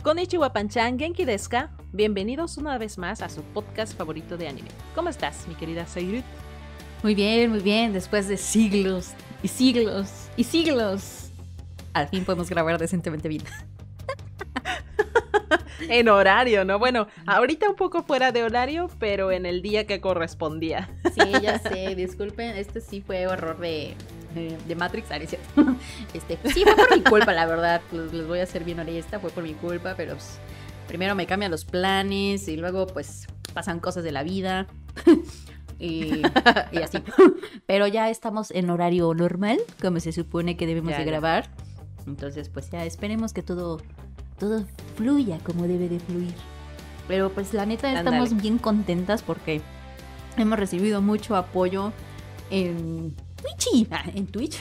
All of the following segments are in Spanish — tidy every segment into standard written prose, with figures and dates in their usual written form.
Konnichiwa Panchan, Genki desu ka? Bienvenidos una vez más a su podcast favorito de anime. ¿Cómo estás, mi querida Sairut? Muy bien. Después de siglos y siglos y siglos, al fin podemos grabar decentemente bien. En horario, ¿no? Bueno, ahorita un poco fuera de horario, pero en el día que correspondía. Sí, ya sé, disculpen, este sí fue error de Matrix, ¿no es cierto? Pues sí, fue por mi culpa, la verdad, les voy a ser bien honesta, fue por mi culpa, pero pues, primero me cambian los planes y luego pues pasan cosas de la vida y así. Pero ya estamos en horario normal, como se supone que debemos de grabar. Entonces pues ya esperemos que todo fluya como debe de fluir. Pero pues la neta estamos bien contentas porque hemos recibido mucho apoyo en Twitch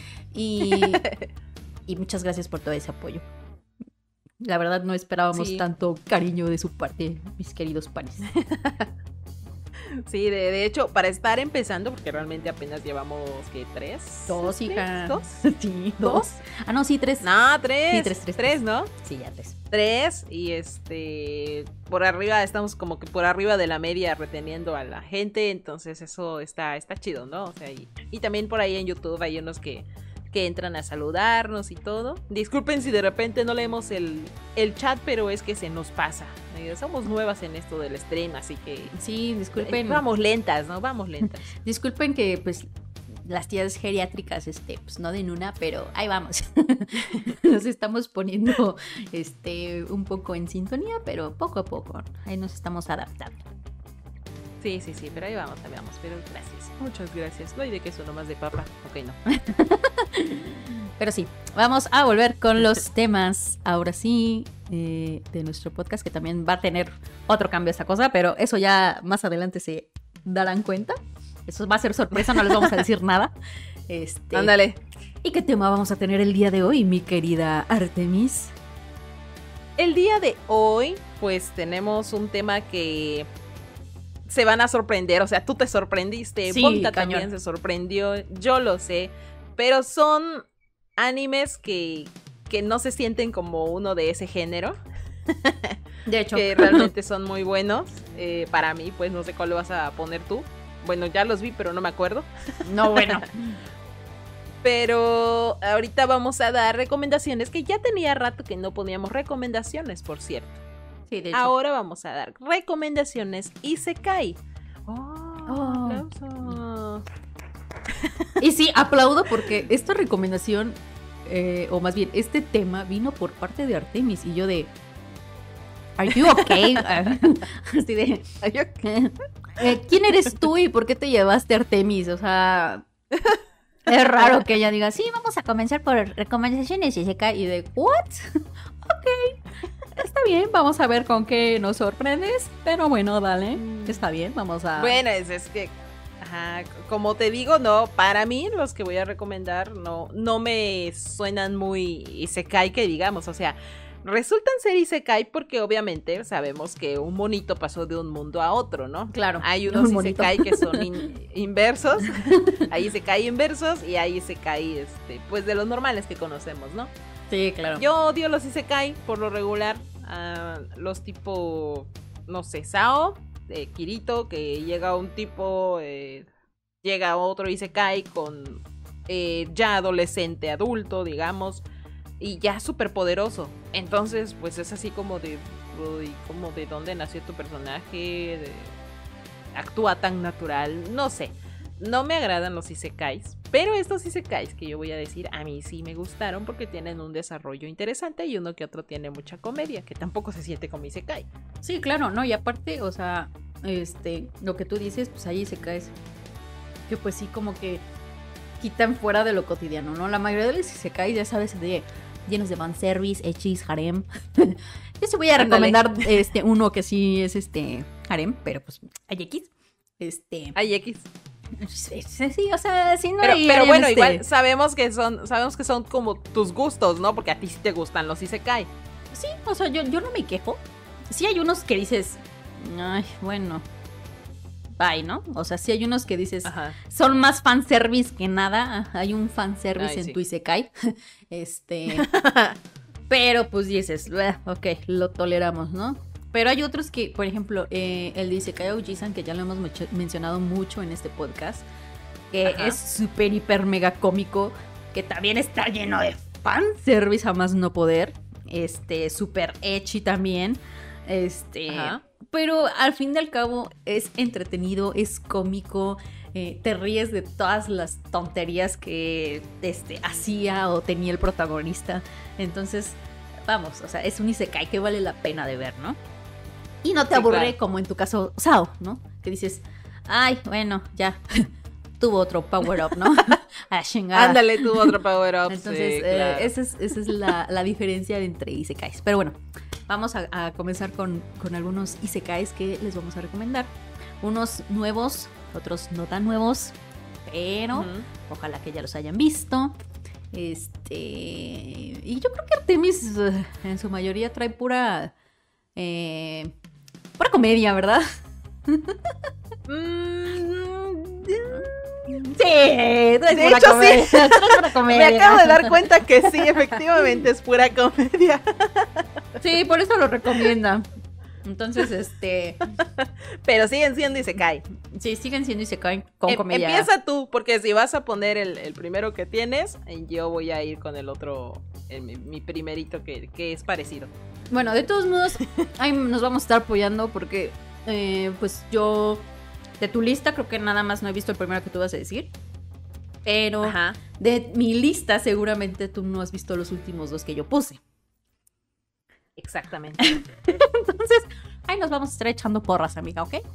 y muchas gracias por todo ese apoyo. La verdad no esperábamos tanto cariño de su parte, mis queridos panes. Sí, de hecho, para estar empezando, porque realmente apenas llevamos, ¿qué? ¿3? Dos, hija. ¿Dos? Sí, dos. Ah, no, sí, 3. No, 3. Sí, 3, ¿no? Sí, ya 3. 3 y por arriba, estamos como que por arriba de la media reteniendo a la gente, entonces eso está chido, ¿no? O sea, y también por ahí en YouTube hay unos que entran a saludarnos y todo. Disculpen si de repente no leemos el chat, pero es que se nos pasa. Somos nuevas en esto del stream, así que... Sí, disculpen. Vamos lentas, ¿no? Vamos lentas. Disculpen que, pues, las tías geriátricas, pues, no den una, pero ahí vamos. Nos estamos poniendo, un poco en sintonía, pero poco a poco. Ahí nos estamos adaptando. Sí, pero ahí vamos, pero gracias. Muchas gracias. No hay de queso, nomás de papa. Ok, no. Pero sí, vamos a volver con los temas, ahora sí, de nuestro podcast, que también va a tener otro cambio esta cosa, pero eso ya más adelante se darán cuenta. Eso va a ser sorpresa, no les vamos a decir nada. Ándale. ¿Y qué tema vamos a tener el día de hoy, mi querida Artemis? El día de hoy, pues tenemos un tema que se van a sorprender, o sea, tú te sorprendiste, sí, Ponta también se sorprendió, yo lo sé, pero son animes que no se sienten como uno de ese género. De hecho. Que realmente son muy buenos. Para mí, pues no sé cuál lo vas a poner tú. Bueno, ya los vi, pero no me acuerdo. No, bueno. Pero ahorita vamos a dar recomendaciones, que ya tenía rato que no poníamos recomendaciones, por cierto. Sí, de hecho. Ahora vamos a dar recomendaciones Isekai. Aplauso. Y sí, aplaudo porque esta recomendación, o más bien, este tema vino por parte de Artemis y yo de... ¿Are you okay? Así de... ¿Are you okay? ¿Quién eres tú y por qué te llevaste a Artemis? O sea... Es raro que ella diga, sí, vamos a comenzar por recomendaciones y se cae y de, ¿what? Ok, está bien, vamos a ver con qué nos sorprendes, pero bueno, dale, está bien, vamos a... Bueno, es que, como te digo, no, para mí los que voy a recomendar no me suenan muy isekai, que digamos, o sea, resultan ser isekai porque obviamente sabemos que un monito pasó de un mundo a otro, ¿no? Claro. Hay unos isekai que son inversos, hay isekai inversos y hay isekai, pues de los normales que conocemos, ¿no? Sí, claro. Yo odio los isekai por lo regular, los tipo, no sé, Sao, Kirito, que llega un tipo, llega otro isekai con ya adolescente, adulto, digamos, y ya súper poderoso. Entonces, pues es así como de dónde nació tu personaje, actúa tan natural, no sé. No me agradan los isekais, pero estos isekais que yo voy a decir, a mí sí me gustaron porque tienen un desarrollo interesante y uno que otro tiene mucha comedia, que tampoco se siente como isekai. Sí, claro, no, y aparte, o sea, lo que tú dices, pues hay isekais que pues sí como que quitan fuera de lo cotidiano, ¿no? La mayoría de los isekais, ya sabes, llenos de fanservice, echis, harem. Yo sí voy a recomendar uno que sí es harem, pero pues hay X. Hay X. Sí, o sea, sí no hay. Pero bueno, igual sabemos que son como tus gustos, ¿no? Porque a ti sí te gustan los isekai. Sí, o sea, yo no me quejo. Sí hay unos que dices, ay, bueno, bye, ¿no? O sea, sí hay unos que dices, son más fanservice que nada. Hay un fanservice en tu isekai. Pero pues dices, ok, lo toleramos, ¿no? Pero hay otros que, por ejemplo, el de Isekai Ojisan, que ya lo hemos mencionado mucho en este podcast, que es súper, hiper, mega cómico, que también está lleno de fanservice a más no poder, súper ecchi también, pero al fin y al cabo es entretenido, es cómico, te ríes de todas las tonterías que hacía o tenía el protagonista, entonces, vamos, o sea, es un Isekai que vale la pena de ver, ¿no? Y no te aburre, claro, como en tu caso, Sao, ¿no? Que dices, ay, bueno, ya, tuvo otro power-up, ¿no? A la chingada. Ándale, tuvo otro power-up. Entonces, sí, claro. esa es la diferencia entre Isekais. Pero bueno, vamos a comenzar con algunos Isekais que les vamos a recomendar. Unos nuevos, otros no tan nuevos, pero ojalá que ya los hayan visto. Y yo creo que Artemis en su mayoría trae pura comedia, ¿verdad? Sí, de hecho comedia. Sí. Me acabo de dar cuenta que sí, efectivamente es pura comedia. Sí, por eso lo recomienda. Entonces, pero siguen siendo Isekai. Sí, siguen siendo Isekai con comedia. Empieza tú, porque si vas a poner el primero que tienes, yo voy a ir con el otro, mi primerito que es parecido. Bueno, de todos modos, ahí nos vamos a estar apoyando porque, pues yo, de tu lista, creo que nada más no he visto el primero que tú vas a decir. Pero de mi lista, seguramente tú no has visto los últimos dos que yo puse. Exactamente. Entonces, ahí nos vamos a estar echando porras, amiga, ¿ok?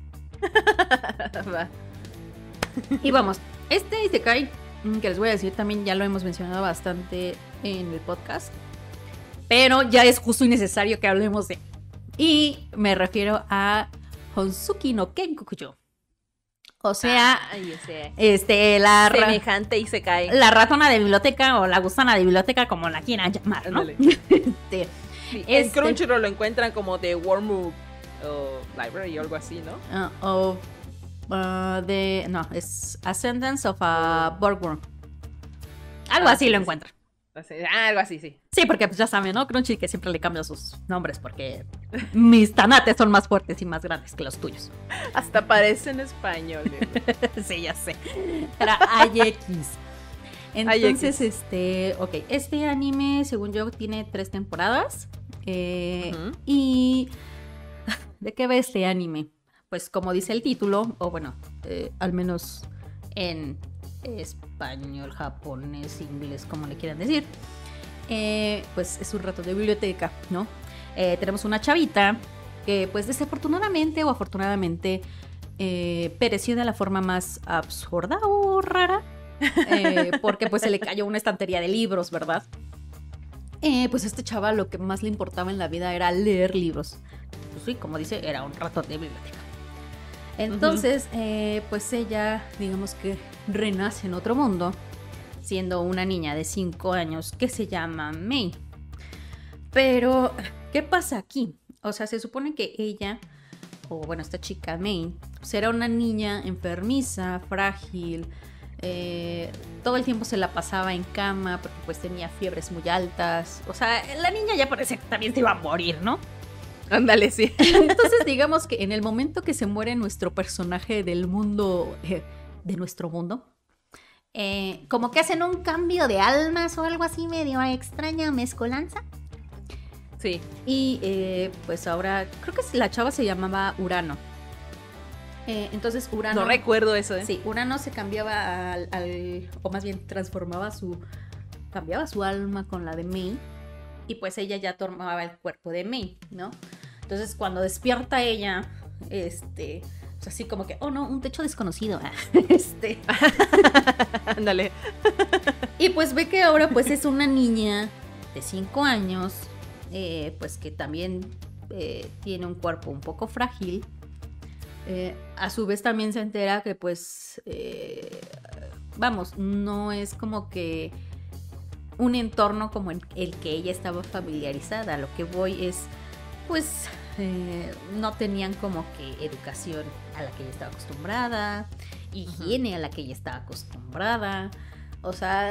Va. Y vamos, Isekai, que les voy a decir también, ya lo hemos mencionado bastante en el podcast, pero ya es justo y necesario que hablemos de. Y me refiero a Honsuki no Kenkokuyo. O sea, la semejante Isekai. La ratona de biblioteca o la gusana de biblioteca, como la quieran llamar, ¿no? Sí, en Crunchyroll lo encuentran como The Wormwood Library o algo así, ¿no? No, es Ascendance of a Borgworm. Algo así lo encuentran. Algo así, sí. Sí, porque pues ya saben, ¿no? Crunchy que siempre le cambia sus nombres porque mis tanates son más fuertes y más grandes que los tuyos. Hasta parecen español. Sí, ya sé. Era AX. Entonces, ok, este anime, según yo, tiene 3 temporadas. Y ¿de qué va este anime? Pues como dice el título, o bueno, al menos en español, japonés, inglés, como le quieran decir, pues es un rato de biblioteca, ¿no? Tenemos una chavita que pues desafortunadamente o afortunadamente pereció de la forma más absurda o rara, porque pues se le cayó una estantería de libros, ¿verdad? Pues a este chaval lo que más le importaba en la vida era leer libros. Pues sí, como dice, era un ratón de biblioteca. Entonces, pues ella, digamos que renace en otro mundo, siendo una niña de 5 años que se llama Mei. Pero, ¿qué pasa aquí? O sea, se supone que ella, o bueno, esta chica Mei, pues era una niña enfermiza, frágil, todo el tiempo se la pasaba en cama porque pues tenía fiebres muy altas. O sea, la niña ya parece que también se iba a morir, ¿no? Ándale, sí. Entonces digamos que en el momento que se muere nuestro personaje del mundo, de nuestro mundo, como que hacen un cambio de almas o algo así medio extraña mezcolanza. Sí. Y pues ahora, creo que la chava se llamaba Urano. Entonces Urano... No recuerdo eso, Sí, Urano se cambiaba o más bien cambiaba su alma con la de Mei. Y pues ella ya tomaba el cuerpo de Mei, ¿no? Entonces cuando despierta ella, pues así como que, oh no, un techo desconocido. Ándale. Y pues ve que ahora pues es una niña de 5 años, pues que también tiene un cuerpo un poco frágil. A su vez también se entera que pues, vamos, no es como que un entorno como el que ella estaba familiarizada. Lo que voy es, pues, no tenían como que educación a la que ella estaba acostumbrada, higiene a la que ella estaba acostumbrada. O sea,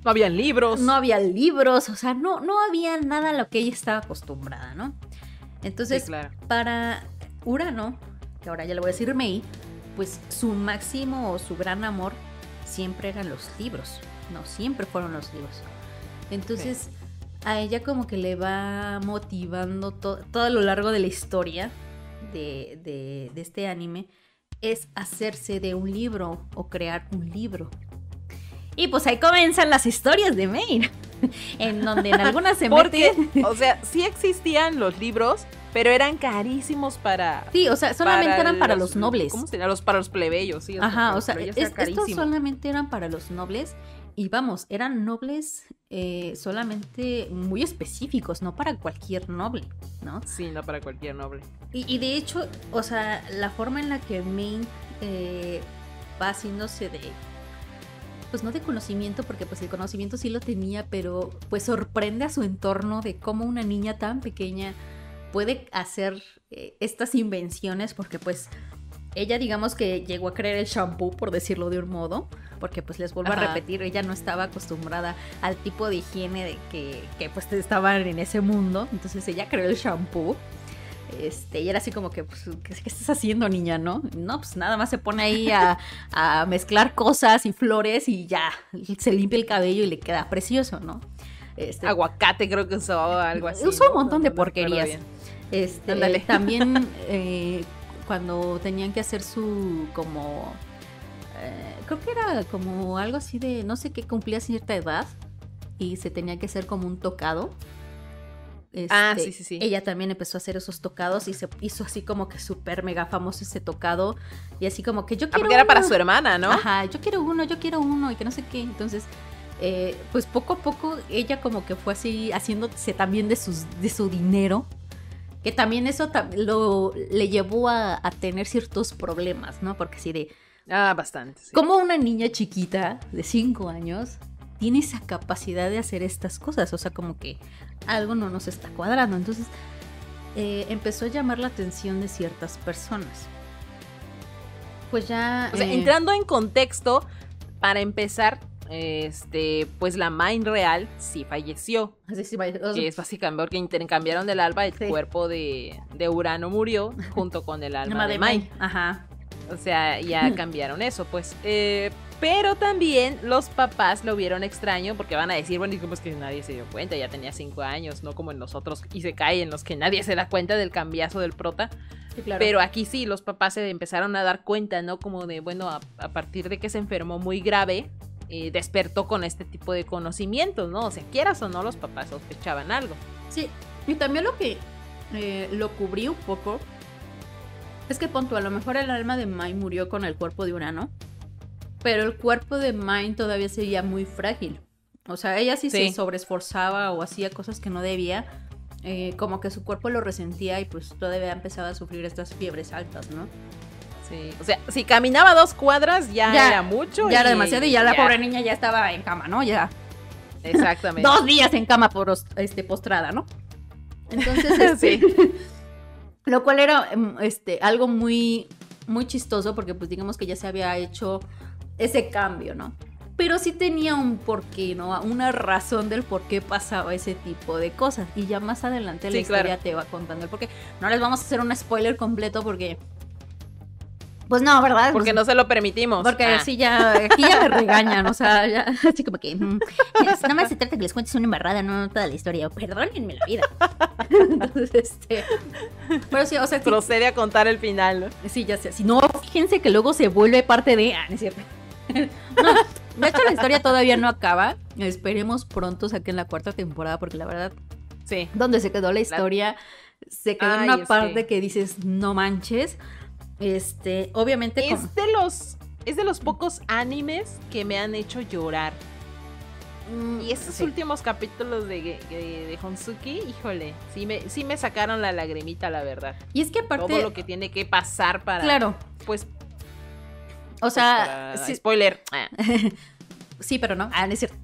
No habían libros. No había libros, o sea, no había nada a lo que ella estaba acostumbrada, ¿no? Entonces, Sí, claro. para Urano, que ahora ya le voy a decir Mei, pues su máximo o su gran amor siempre eran los libros, no, siempre fueron los libros. Entonces, a ella como que le va motivando todo a lo largo de la historia de este anime, es hacerse de un libro o crear un libro. Y pues ahí comienzan las historias de Mei, en donde en algunas se Porque, mete... o sea, sí existían los libros, pero eran carísimos para... Sí, o sea, solamente eran para los nobles. ¿Cómo se llama? Para los plebeyos, sí. Ajá, o sea, pero ya era estos carísimo. solamente eran para los nobles. Y vamos, eran nobles solamente muy específicos, no para cualquier noble, ¿no? Sí, no para cualquier noble. Y de hecho, o sea, la forma en la que Ming va haciéndose de... Pues no de conocimiento, porque pues el conocimiento sí lo tenía, pero pues sorprende a su entorno de cómo una niña tan pequeña puede hacer estas invenciones, porque pues ella digamos que llegó a crear el shampoo, por decirlo de un modo, porque pues les vuelvo a repetir, ella no estaba acostumbrada al tipo de higiene de que pues estaban en ese mundo, entonces ella creó el shampoo. Y era así como que, pues, ¿qué estás haciendo, niña, no? No, pues nada más se pone ahí a mezclar cosas y flores y ya, se limpia el cabello y le queda precioso, ¿no? Aguacate creo que usó algo así. Usó un ¿no? montón de No porquerías. Ándale. También cuando tenían que hacer su como... creo que era como algo así de, no sé qué, cumplía cierta edad y se tenía que hacer como un tocado. Sí. Ella también empezó a hacer esos tocados y se hizo así como que súper mega famoso ese tocado. Y así como que yo quiero porque era para su hermana, ¿no? Ajá, yo quiero uno y que no sé qué. Entonces, pues poco a poco ella como que fue así haciéndose también de su dinero. Que también eso le llevó a tener ciertos problemas, ¿no? Porque así de... bastante, sí. Como una niña chiquita de 5 años tiene esa capacidad de hacer estas cosas, o sea, como que algo no nos está cuadrando. Entonces empezó a llamar la atención de ciertas personas. Pues ya... O sea, entrando en contexto, para empezar, pues la Main real sí falleció. Que es básicamente porque intercambiaron el alma, el cuerpo de Urano murió junto con el alma de Main. Ajá. O sea, ya cambiaron eso, pues. Pero también los papás lo vieron extraño porque van a decir, bueno, y como es que nadie se dio cuenta, ya tenía 5 años, no como en los otros Isekai en los que nadie se da cuenta del cambiazo del prota. Sí, claro. Pero aquí sí, los papás se empezaron a dar cuenta, ¿no? Como de, bueno, a partir de que se enfermó muy grave, despertó con este tipo de conocimientos, ¿no? O sea, quieras o no, los papás sospechaban algo. Sí, y también lo que lo cubrí un poco es que, punto, a lo mejor el alma de Mai murió con el cuerpo de Urano, pero el cuerpo de Mai todavía seguía muy frágil. O sea, ella sí se sobreesforzaba o hacía cosas que no debía, como que su cuerpo lo resentía y pues todavía empezaba a sufrir estas fiebres altas, ¿no? Sí, o sea, si caminaba 2 cuadras ya era mucho. Ya era demasiado y ya la pobre niña ya estaba en cama, ¿no? Ya. Exactamente. 2 días en cama postrada, ¿no? Entonces, sí. Lo cual era algo muy, muy chistoso porque pues digamos que ya se había hecho ese cambio, ¿no? Pero sí tenía un porqué, ¿no? Una razón del por qué pasaba ese tipo de cosas. Y ya más adelante la historia te va contando el porqué. No les vamos a hacer un spoiler completo porque... Pues no, ¿verdad? Porque no se lo permitimos. Porque aquí ya me regañan, o sea, ya, así como que... nada más se trata que les cuentes una embarrada, no toda la historia. Perdónenme la vida. Entonces, pero sí, o sea... Procede a contar el final, ¿no? Sí, ya sé. Si no, fíjense que luego se vuelve parte de... no es cierto. No, de hecho la historia todavía no acaba. Esperemos pronto saquen la 4ª temporada porque la verdad... Sí. Donde se quedó la historia, se quedó en una parte que dices, no manches... obviamente es de los pocos animes que me han hecho llorar. Y estos últimos capítulos de Honsuki, híjole, sí me sacaron la lagrimita, la verdad. Y es que aparte todo lo que tiene que pasar para... Claro. Pues... O sea... Sí. Spoiler. Sí, pero no. No es cierto.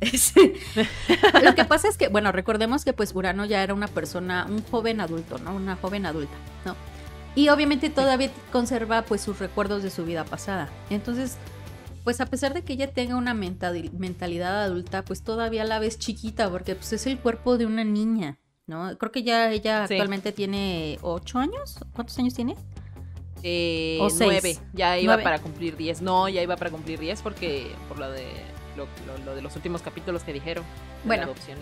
Lo que pasa es que, bueno, recordemos que pues Urano ya era una persona, un joven adulto, ¿no? Una joven adulta, ¿no? Y obviamente todavía conserva pues sus recuerdos de su vida pasada. Entonces, pues a pesar de que ella tenga una mentalidad adulta, pues todavía la ves chiquita, porque pues es el cuerpo de una niña, ¿no? Creo que ya ella actualmente tiene 8 años. ¿Cuántos años tiene? O 9. Ya iba para cumplir 10. No, ya iba para cumplir 10 porque por lo de lo de los últimos capítulos que dijeron. Bueno,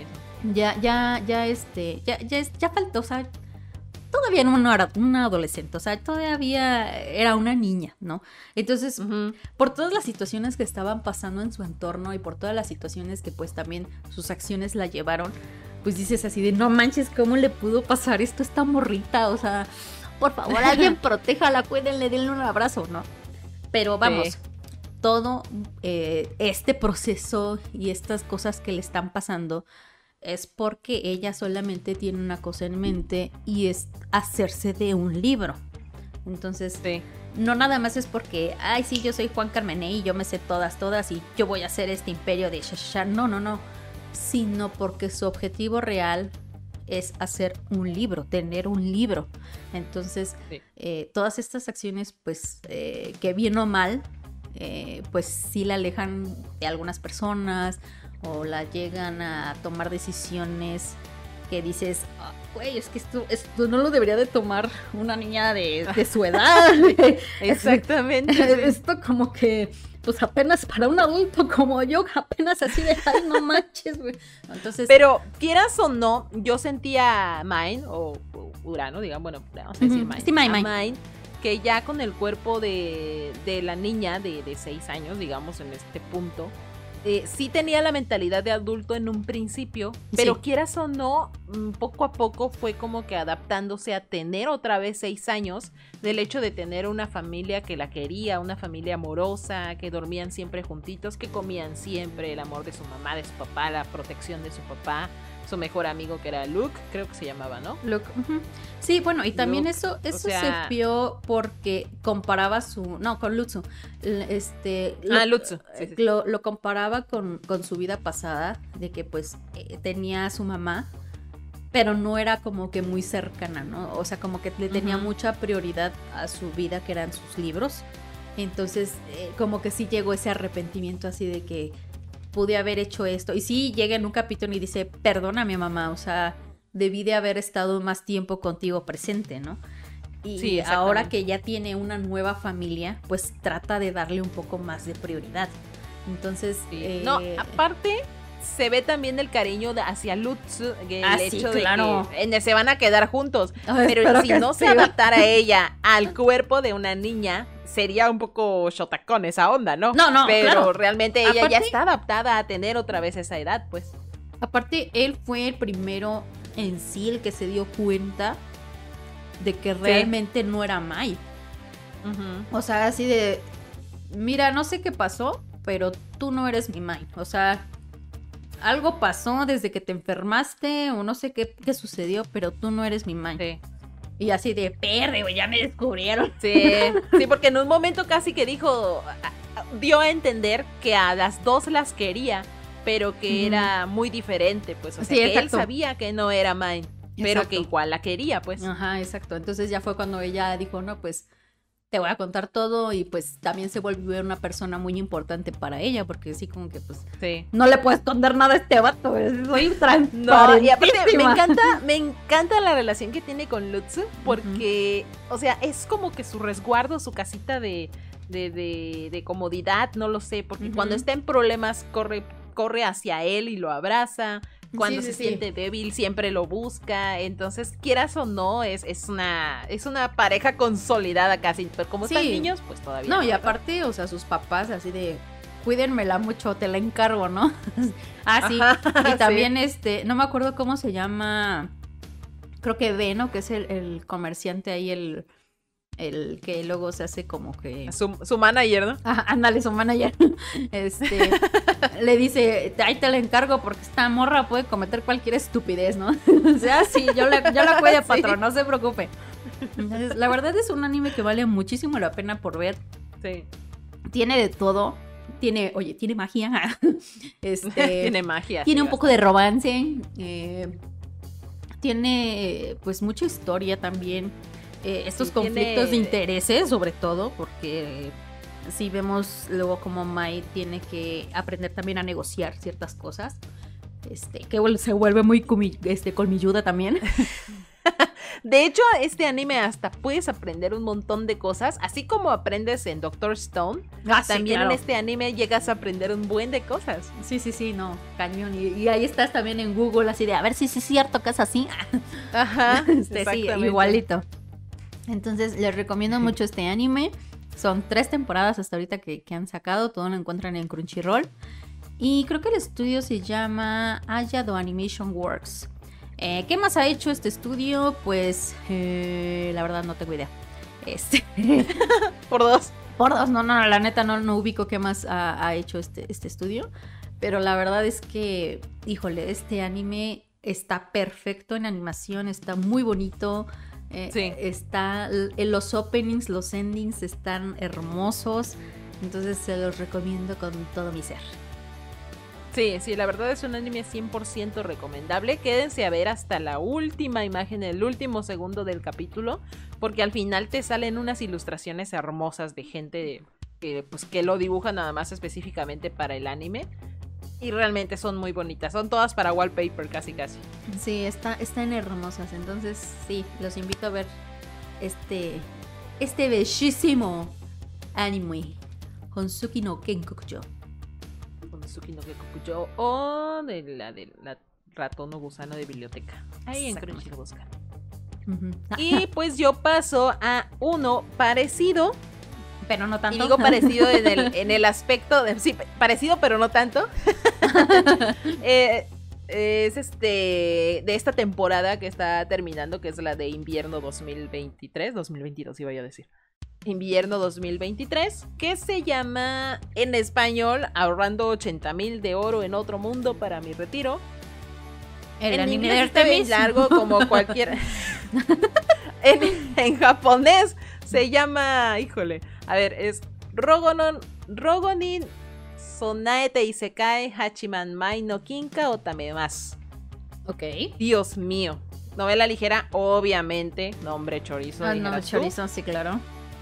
ya faltó, o sea, todavía no era una adolescente, o sea, todavía era una niña, ¿no? Entonces, por todas las situaciones que estaban pasando en su entorno y por todas las situaciones que pues también sus acciones la llevaron, pues dices así de, no manches, ¿cómo le pudo pasar esto a esta morrita? O sea, por favor, alguien protéjala, cuídenle, denle un abrazo, ¿no? Pero vamos, todo este proceso y estas cosas que le están pasando es porque ella solamente tiene una cosa en mente y es hacerse de un libro. Entonces, no nada más es porque, ay, sí, yo soy Juan Carmené y yo me sé todas y yo voy a hacer este imperio de shashasha. No. Sino porque su objetivo real es hacer un libro, tener un libro. Entonces, todas estas acciones, pues, que bien o mal, pues sí la alejan de algunas personas o la llegan a tomar decisiones que dices, güey, es que esto no lo debería de tomar una niña de su edad. Exactamente. Esto como que, pues apenas para un adulto como yo, apenas así de, ay, no manches, güey. Entonces, pero quieras o no, yo sentía a Mine, o Urano, digamos, bueno, vamos a decir Mine. Sí, Mine. Que ya con el cuerpo de la niña de 6 años, digamos, en este punto, sí tenía la mentalidad de adulto en un principio, pero quieras o no, poco a poco fue como que adaptándose a tener otra vez 6 años, del hecho de tener una familia que la quería, una familia amorosa, que dormían siempre juntitos, que comían siempre, el amor de su mamá, de su papá, la protección de su papá, su mejor amigo que era Luke, creo que se llamaba, ¿no? Luke. Sí, bueno, y también Luke, eso se vio porque comparaba con Lutzu. Lutzu. Sí. Lo comparaba con su vida pasada, de que pues tenía a su mamá, pero no era como que muy cercana, ¿no? O sea, como que le tenía mucha prioridad a su vida, que eran sus libros. Entonces, como que sí llegó ese arrepentimiento así de que pude haber hecho esto. Y sí llega en un capítulo y dice, perdóname, mamá, o sea, debí de haber estado más tiempo contigo presente, ¿no? Y ahora que ya tiene una nueva familia, pues trata de darle un poco más de prioridad. Entonces, no, aparte se ve también el cariño hacia Lutz, el hecho de que se van a quedar juntos. Pero si no se adaptara ella al cuerpo de una niña, sería un poco shotacón esa onda, ¿no? No, pero realmente ella ya está adaptada a tener otra vez esa edad, pues. Aparte, él fue el primero en sí el que se dio cuenta de que realmente no era Mai. O sea, así de, mira, no sé qué pasó, pero tú no eres mi Mai. O sea, algo pasó desde que te enfermaste o no sé qué sucedió, pero tú no eres mi Mai. Sí. Y así de, perre, güey, ya me descubrieron. Sí, porque en un momento casi que dio a entender que a las dos las quería, pero que era muy diferente, pues. O sea, que él sabía que no era Mai, pero que igual la quería, pues. Ajá, exacto. Entonces ya fue cuando ella dijo, no, pues te voy a contar todo, y pues también se volvió una persona muy importante para ella, porque sí, como que pues no le puedo esconder nada a este vato, soy transparentísima. No, y aparte me encanta la relación que tiene con Lutz, porque, o sea, es como que su resguardo, su casita de comodidad, no lo sé, porque cuando está en problemas corre hacia él y lo abraza. Cuando se siente débil siempre lo busca. Entonces, quieras o no, es una pareja consolidada casi. Pero como están niños, pues todavía no. Y aparte, o sea, sus papás así de, cuídenmela mucho, te la encargo, ¿no? Sí. Y también no me acuerdo cómo se llama. Creo que Beno, que es el comerciante ahí, el que luego se hace como que... Su manager, ¿no? Ándale, su manager. Le dice, ahí te la encargo porque esta morra puede cometer cualquier estupidez, ¿no? O sea, sí, yo la cuido, patrón, no se preocupe. Entonces, la verdad es un anime que vale muchísimo la pena por ver. Sí. Tiene de todo. Tiene magia. Tiene magia. Tiene un poco de romance. Tiene, pues, mucha historia también. Estos conflictos de intereses, sobre todo, porque sí vemos luego como Mai tiene que aprender también a negociar ciertas cosas. Que se vuelve muy colmilluda también. De hecho, este anime hasta puedes aprender un montón de cosas, así como aprendes en Doctor Stone. Sí, también claro. en este anime llegas a aprender un buen de cosas. Sí, no, cañón. Y ahí estás también en Google así de, a ver si es cierto que es así. Ajá, Sí, exactamente. igualito. Entonces, les recomiendo mucho este anime. Son 3 temporadas hasta ahorita que han sacado. Todo lo encuentran en Crunchyroll. Y creo que el estudio se llama Ayado Animation Works. ¿Qué más ha hecho este estudio? Pues, la verdad no tengo idea. Por dos. Por dos, no, la neta no ubico qué más ha hecho este estudio. Pero la verdad es que, híjole, este anime está perfecto en animación, está muy bonito. Sí. Los openings, los endings están hermosos. Entonces se los recomiendo con todo mi ser. Sí, la verdad es un anime 100% recomendable. Quédense a ver hasta la última imagen, el último segundo del capítulo, porque al final te salen unas ilustraciones hermosas de gente que lo dibuja nada más específicamente para el anime. Y realmente son muy bonitas, son todas para wallpaper casi. Sí, están hermosas, entonces sí, los invito a ver este bellísimo anime, Honsuki no Kenkokujo. Konosuke no Gekkokujo o de la ratón o gusano de biblioteca. Ahí en Crunchy lo buscan. Y pues yo paso a uno parecido, pero no tanto. Y digo parecido en el aspecto de, sí, parecido pero no tanto. Es de esta temporada que está terminando, que es la de invierno 2022 iba yo a decir. Invierno 2023, que se llama en español Ahorrando 80,000 de oro en otro mundo para mi retiro. El anime inglés de está bien Artemis. largo como cualquier. en japonés se llama, híjole, a ver, es Rogonin Sonaete Isekai Hachiman Mai no Kinka Otamemasu. Ok. Dios mío. Novela ligera, obviamente. Nombre chorizo. No, chorizo, sí, claro.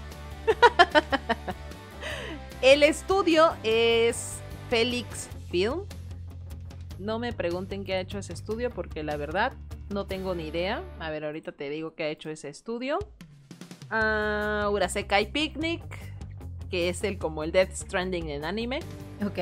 El estudio es Felix Film. No me pregunten qué ha hecho ese estudio porque la verdad no tengo ni idea. A ver, ahorita te digo qué ha hecho ese estudio. Urasekai Picnic, que es como el Death Stranding en anime. Ok.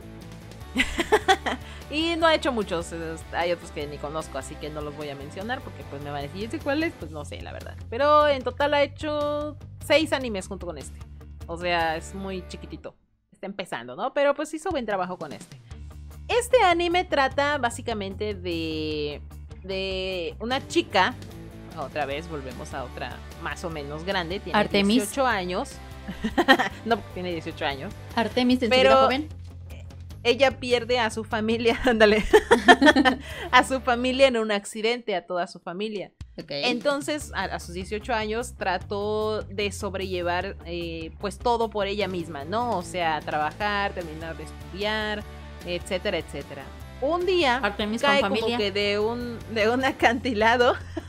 Y no ha hecho muchos. Hay otros que ni conozco, así que no los voy a mencionar porque pues me van a decir, ¿y ese cuál es? Pues no sé, la verdad. Pero en total ha hecho 6 animes junto con este. O sea, es muy chiquitito. Está empezando, ¿no? Pero pues hizo buen trabajo con este. Este anime trata básicamente de una chica. Otra vez volvemos a otra más o menos grande. Tiene Artemis. 18 años. No, tiene 18 años. Artemis, ¿te pero joven? Ella pierde a su familia, ándale, a su familia en un accidente, a toda su familia. Okay. Entonces, a sus 18 años, trató de sobrellevar pues todo por ella misma, ¿no? O sea, trabajar, terminar de estudiar, etcétera, etcétera. Un día Artemis cae con como familia. que de un acantilado,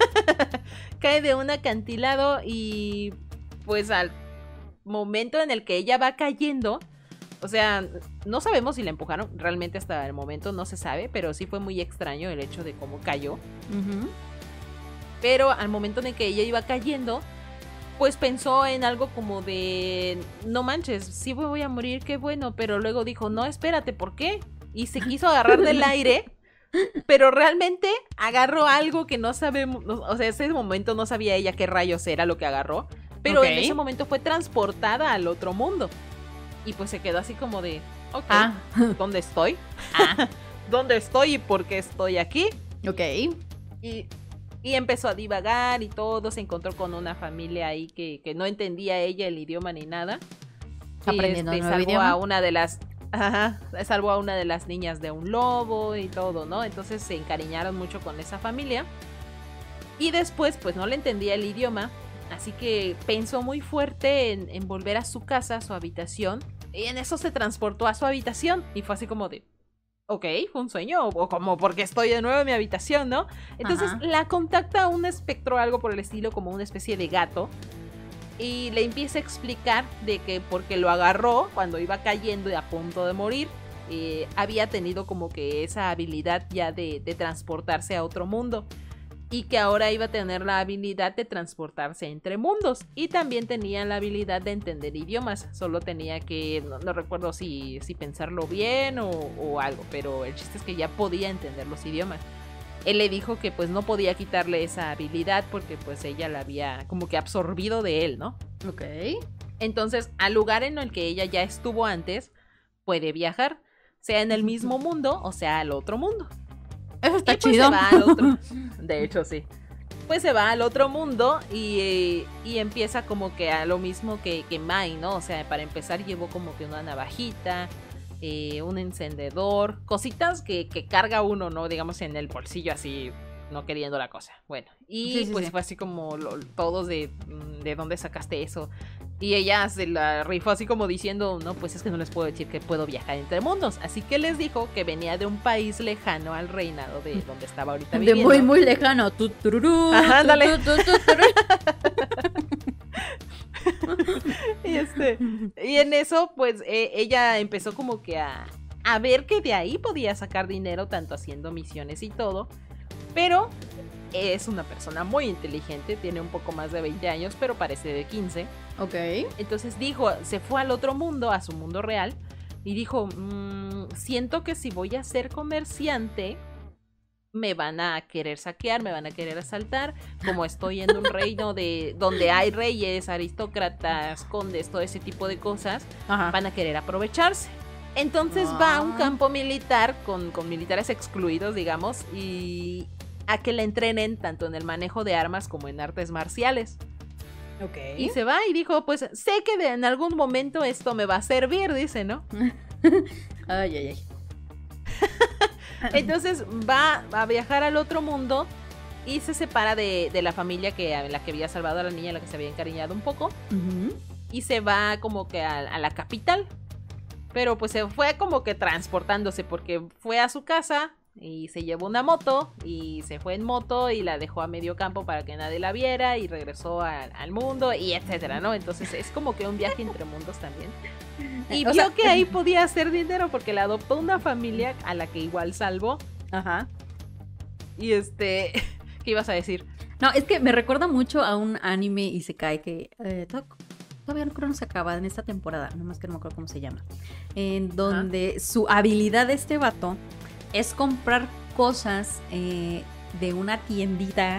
cae de un acantilado y pues al momento en el que ella va cayendo, o sea, no sabemos si la empujaron, realmente hasta el momento no se sabe, pero sí fue muy extraño el hecho de cómo cayó. Uh-huh. Pero al momento en el que ella iba cayendo, pues pensó en algo como de, no manches, sí voy a morir, qué bueno, pero luego dijo, no, espérate, ¿por qué? Y se quiso agarrar del aire, pero realmente agarró algo que no sabemos, o sea, ese momento no sabía ella qué rayos era lo que agarró, pero en ese momento fue transportada al otro mundo. Y pues se quedó así como de, ok, ¿dónde estoy? ¿Dónde estoy y por qué estoy aquí? Ok. Y empezó a divagar y todo, se encontró con una familia ahí que no entendía ella el idioma ni nada. Aprendiendo un nuevo salvó idioma. a una de las salvó a una de las niñas de un lobo y todo, ¿no? Entonces se encariñaron mucho con esa familia. Y después, pues no le entendía el idioma, así que pensó muy fuerte en volver a su casa, a su habitación. Y en eso se transportó a su habitación y fue así como de, ok, fue un sueño, o como porque estoy de nuevo en mi habitación, ¿no? Entonces la contacta un espectro, algo por el estilo, como una especie de gato. y le empieza a explicar de que porque lo agarró cuando iba cayendo y a punto de morir, había tenido como que esa habilidad ya de transportarse a otro mundo. Y que ahora iba a tener la habilidad de transportarse entre mundos. Y también tenía la habilidad de entender idiomas. Solo tenía que, no recuerdo si pensarlo bien o algo. Pero el chiste es que ya podía entender los idiomas. Él le dijo que pues no podía quitarle esa habilidad porque pues ella la había como que absorbido de él, ¿no? Ok. Entonces, al lugar en el que ella ya estuvo antes, puede viajar. Sea en el mismo mundo o sea al otro mundo. Eso está y pues chido. Se va al otro. De hecho, sí. Pues se va al otro mundo y empieza como que a lo mismo que Mai, ¿no? O sea, para empezar llevó como que una navajita, un encendedor, cositas que carga uno, ¿no? Digamos en el bolsillo así, no queriendo la cosa. Bueno, y sí. Fue así como todos de dónde sacaste eso. Y ella se la rifó así como diciendo, no, pues es que no les puedo decir que puedo viajar entre mundos. Así que les dijo que venía de un país lejano al reinado de donde estaba ahorita viviendo. De muy, muy lejano. Ajá, ándale. Y en eso, pues, ella empezó como que a ver que de ahí podía sacar dinero, tanto haciendo misiones y todo. Pero es una persona muy inteligente, tiene un poco más de 20 años, pero parece de 15. Ok. Entonces dijo, se fue al otro mundo, a su mundo real, y dijo, siento que si voy a ser comerciante, me van a querer saquear, me van a querer asaltar, como estoy en un reino donde hay reyes, aristócratas, condes, todo ese tipo de cosas, Ajá. Van a querer aprovecharse. Entonces va a un campo militar con militares excluidos, digamos, y a que la entrenen tanto en el manejo de armas como en artes marciales. Ok. Y se va y dijo, pues sé que en algún momento esto me va a servir, dice, ¿no? Ay. Entonces va a viajar al otro mundo y se separa de la familia en la que había salvado a la niña, en la que se había encariñado un poco. Uh-huh. Y se va como que a la capital. Pero pues se fue como que transportándose porque fue a su casa y se llevó una moto y se fue en moto y la dejó a medio campo para que nadie la viera y regresó al mundo y etcétera, ¿no? Entonces es como que un viaje entre mundos también. Y vio que ahí podía hacer dinero porque le adoptó una familia a la que igual salvó. Ajá. Y ¿qué ibas a decir? No, es que me recuerda mucho a un anime isekai que todavía no creo que no se acaba en esta temporada, nomás que no me acuerdo cómo se llama. En donde su habilidad de este vato es comprar cosas de una tiendita,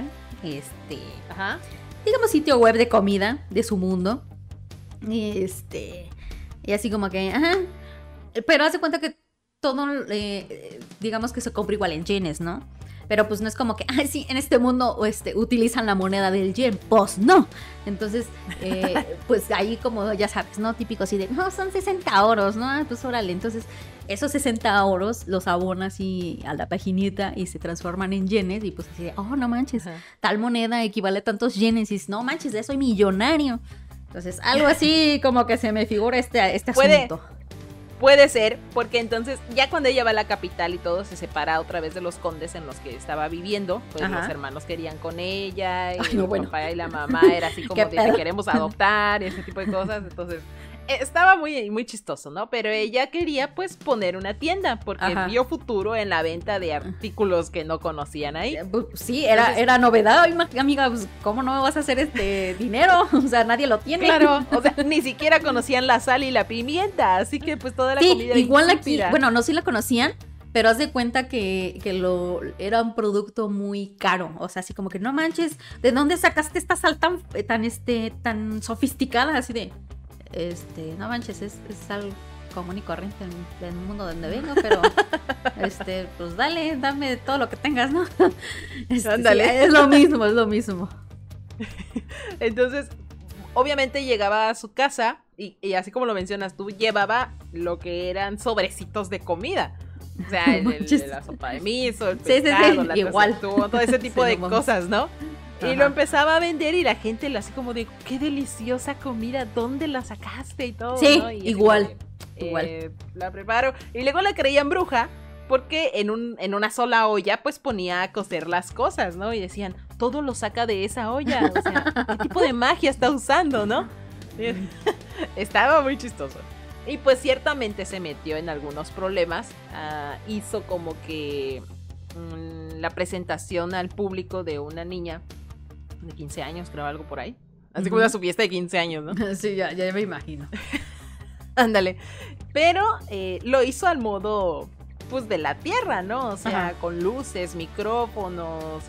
digamos sitio web de comida de su mundo. Y así como que, pero hace cuenta que todo, digamos que se compra igual en yenes, ¿no? Pero pues no es como que, sí, en este mundo utilizan la moneda del yen. Pues no. Entonces, pues ahí como ya sabes, ¿no? Típico así de, no, son 60 oros, ¿no? Pues órale. Entonces, esos 60 oros los abonas así a la paginita y se transforman en yenes. Y pues así de, oh, no manches, tal moneda equivale a tantos yenes. Y no manches, ya soy millonario. Entonces, algo así como que se me figura este asunto. Puede ser, porque entonces ya cuando ella va a la capital y todo, se separa otra vez de los condes en los que estaba viviendo, pues los hermanos querían con ella, y el papá y la mamá era así como de te queremos adoptar, y ese tipo de cosas, entonces estaba muy, muy chistoso, ¿no? Pero ella quería pues poner una tienda, porque vio futuro en la venta de artículos que no conocían ahí. Sí, era novedad, amiga, pues ¿cómo no vas a hacer dinero? O sea, nadie lo tiene. Claro, o sea, ni siquiera conocían la sal y la pimienta, así que pues toda la comida igual aquí, bueno, no, sí la conocían, pero haz de cuenta que era un producto muy caro, o sea, así como que no manches, ¿de dónde sacaste esta sal tan sofisticada? Así de, no manches, es algo común y corriente en el mundo donde vengo, pero pues dame todo lo que tengas, ¿no? Ándale. Sí, es lo mismo. Entonces, obviamente llegaba a su casa y así como lo mencionas tú, llevaba lo que eran sobrecitos de comida. O sea, la sopa de miso, el pescado, la igual. Todo ese tipo de cosas, ¿no? Y lo empezaba a vender y la gente así como de, qué deliciosa comida, ¿dónde la sacaste? Y todo, sí, ¿no? Y igual. La preparo. Y luego la creían bruja porque en una sola olla pues ponía a cocer las cosas, ¿no? Y decían, todo lo saca de esa olla. O sea, ¿qué tipo de magia está usando, no? Estaba muy chistoso. Y pues ciertamente se metió en algunos problemas. Hizo como que la presentación al público de una niña de 15 años, creo, algo por ahí. Así como su fiesta de 15 años, ¿no? Sí, ya me imagino. Ándale. Pero lo hizo al modo, pues, de la tierra, ¿no? O sea, con luces, micrófonos,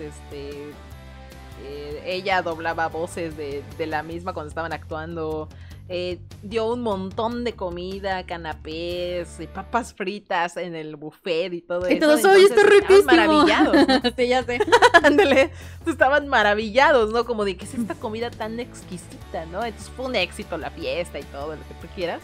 ella doblaba voces de la misma cuando estaban actuando. Dio un montón de comida, canapés, papas fritas en el buffet y todo eso. Y todos, oye, está riquísimo. Maravillados, ¿no? Sí, ya sé. Ándale, estaban maravillados, ¿no? Como de, ¿qué es esta comida tan exquisita, no? Entonces fue un éxito la fiesta y todo, lo que tú quieras.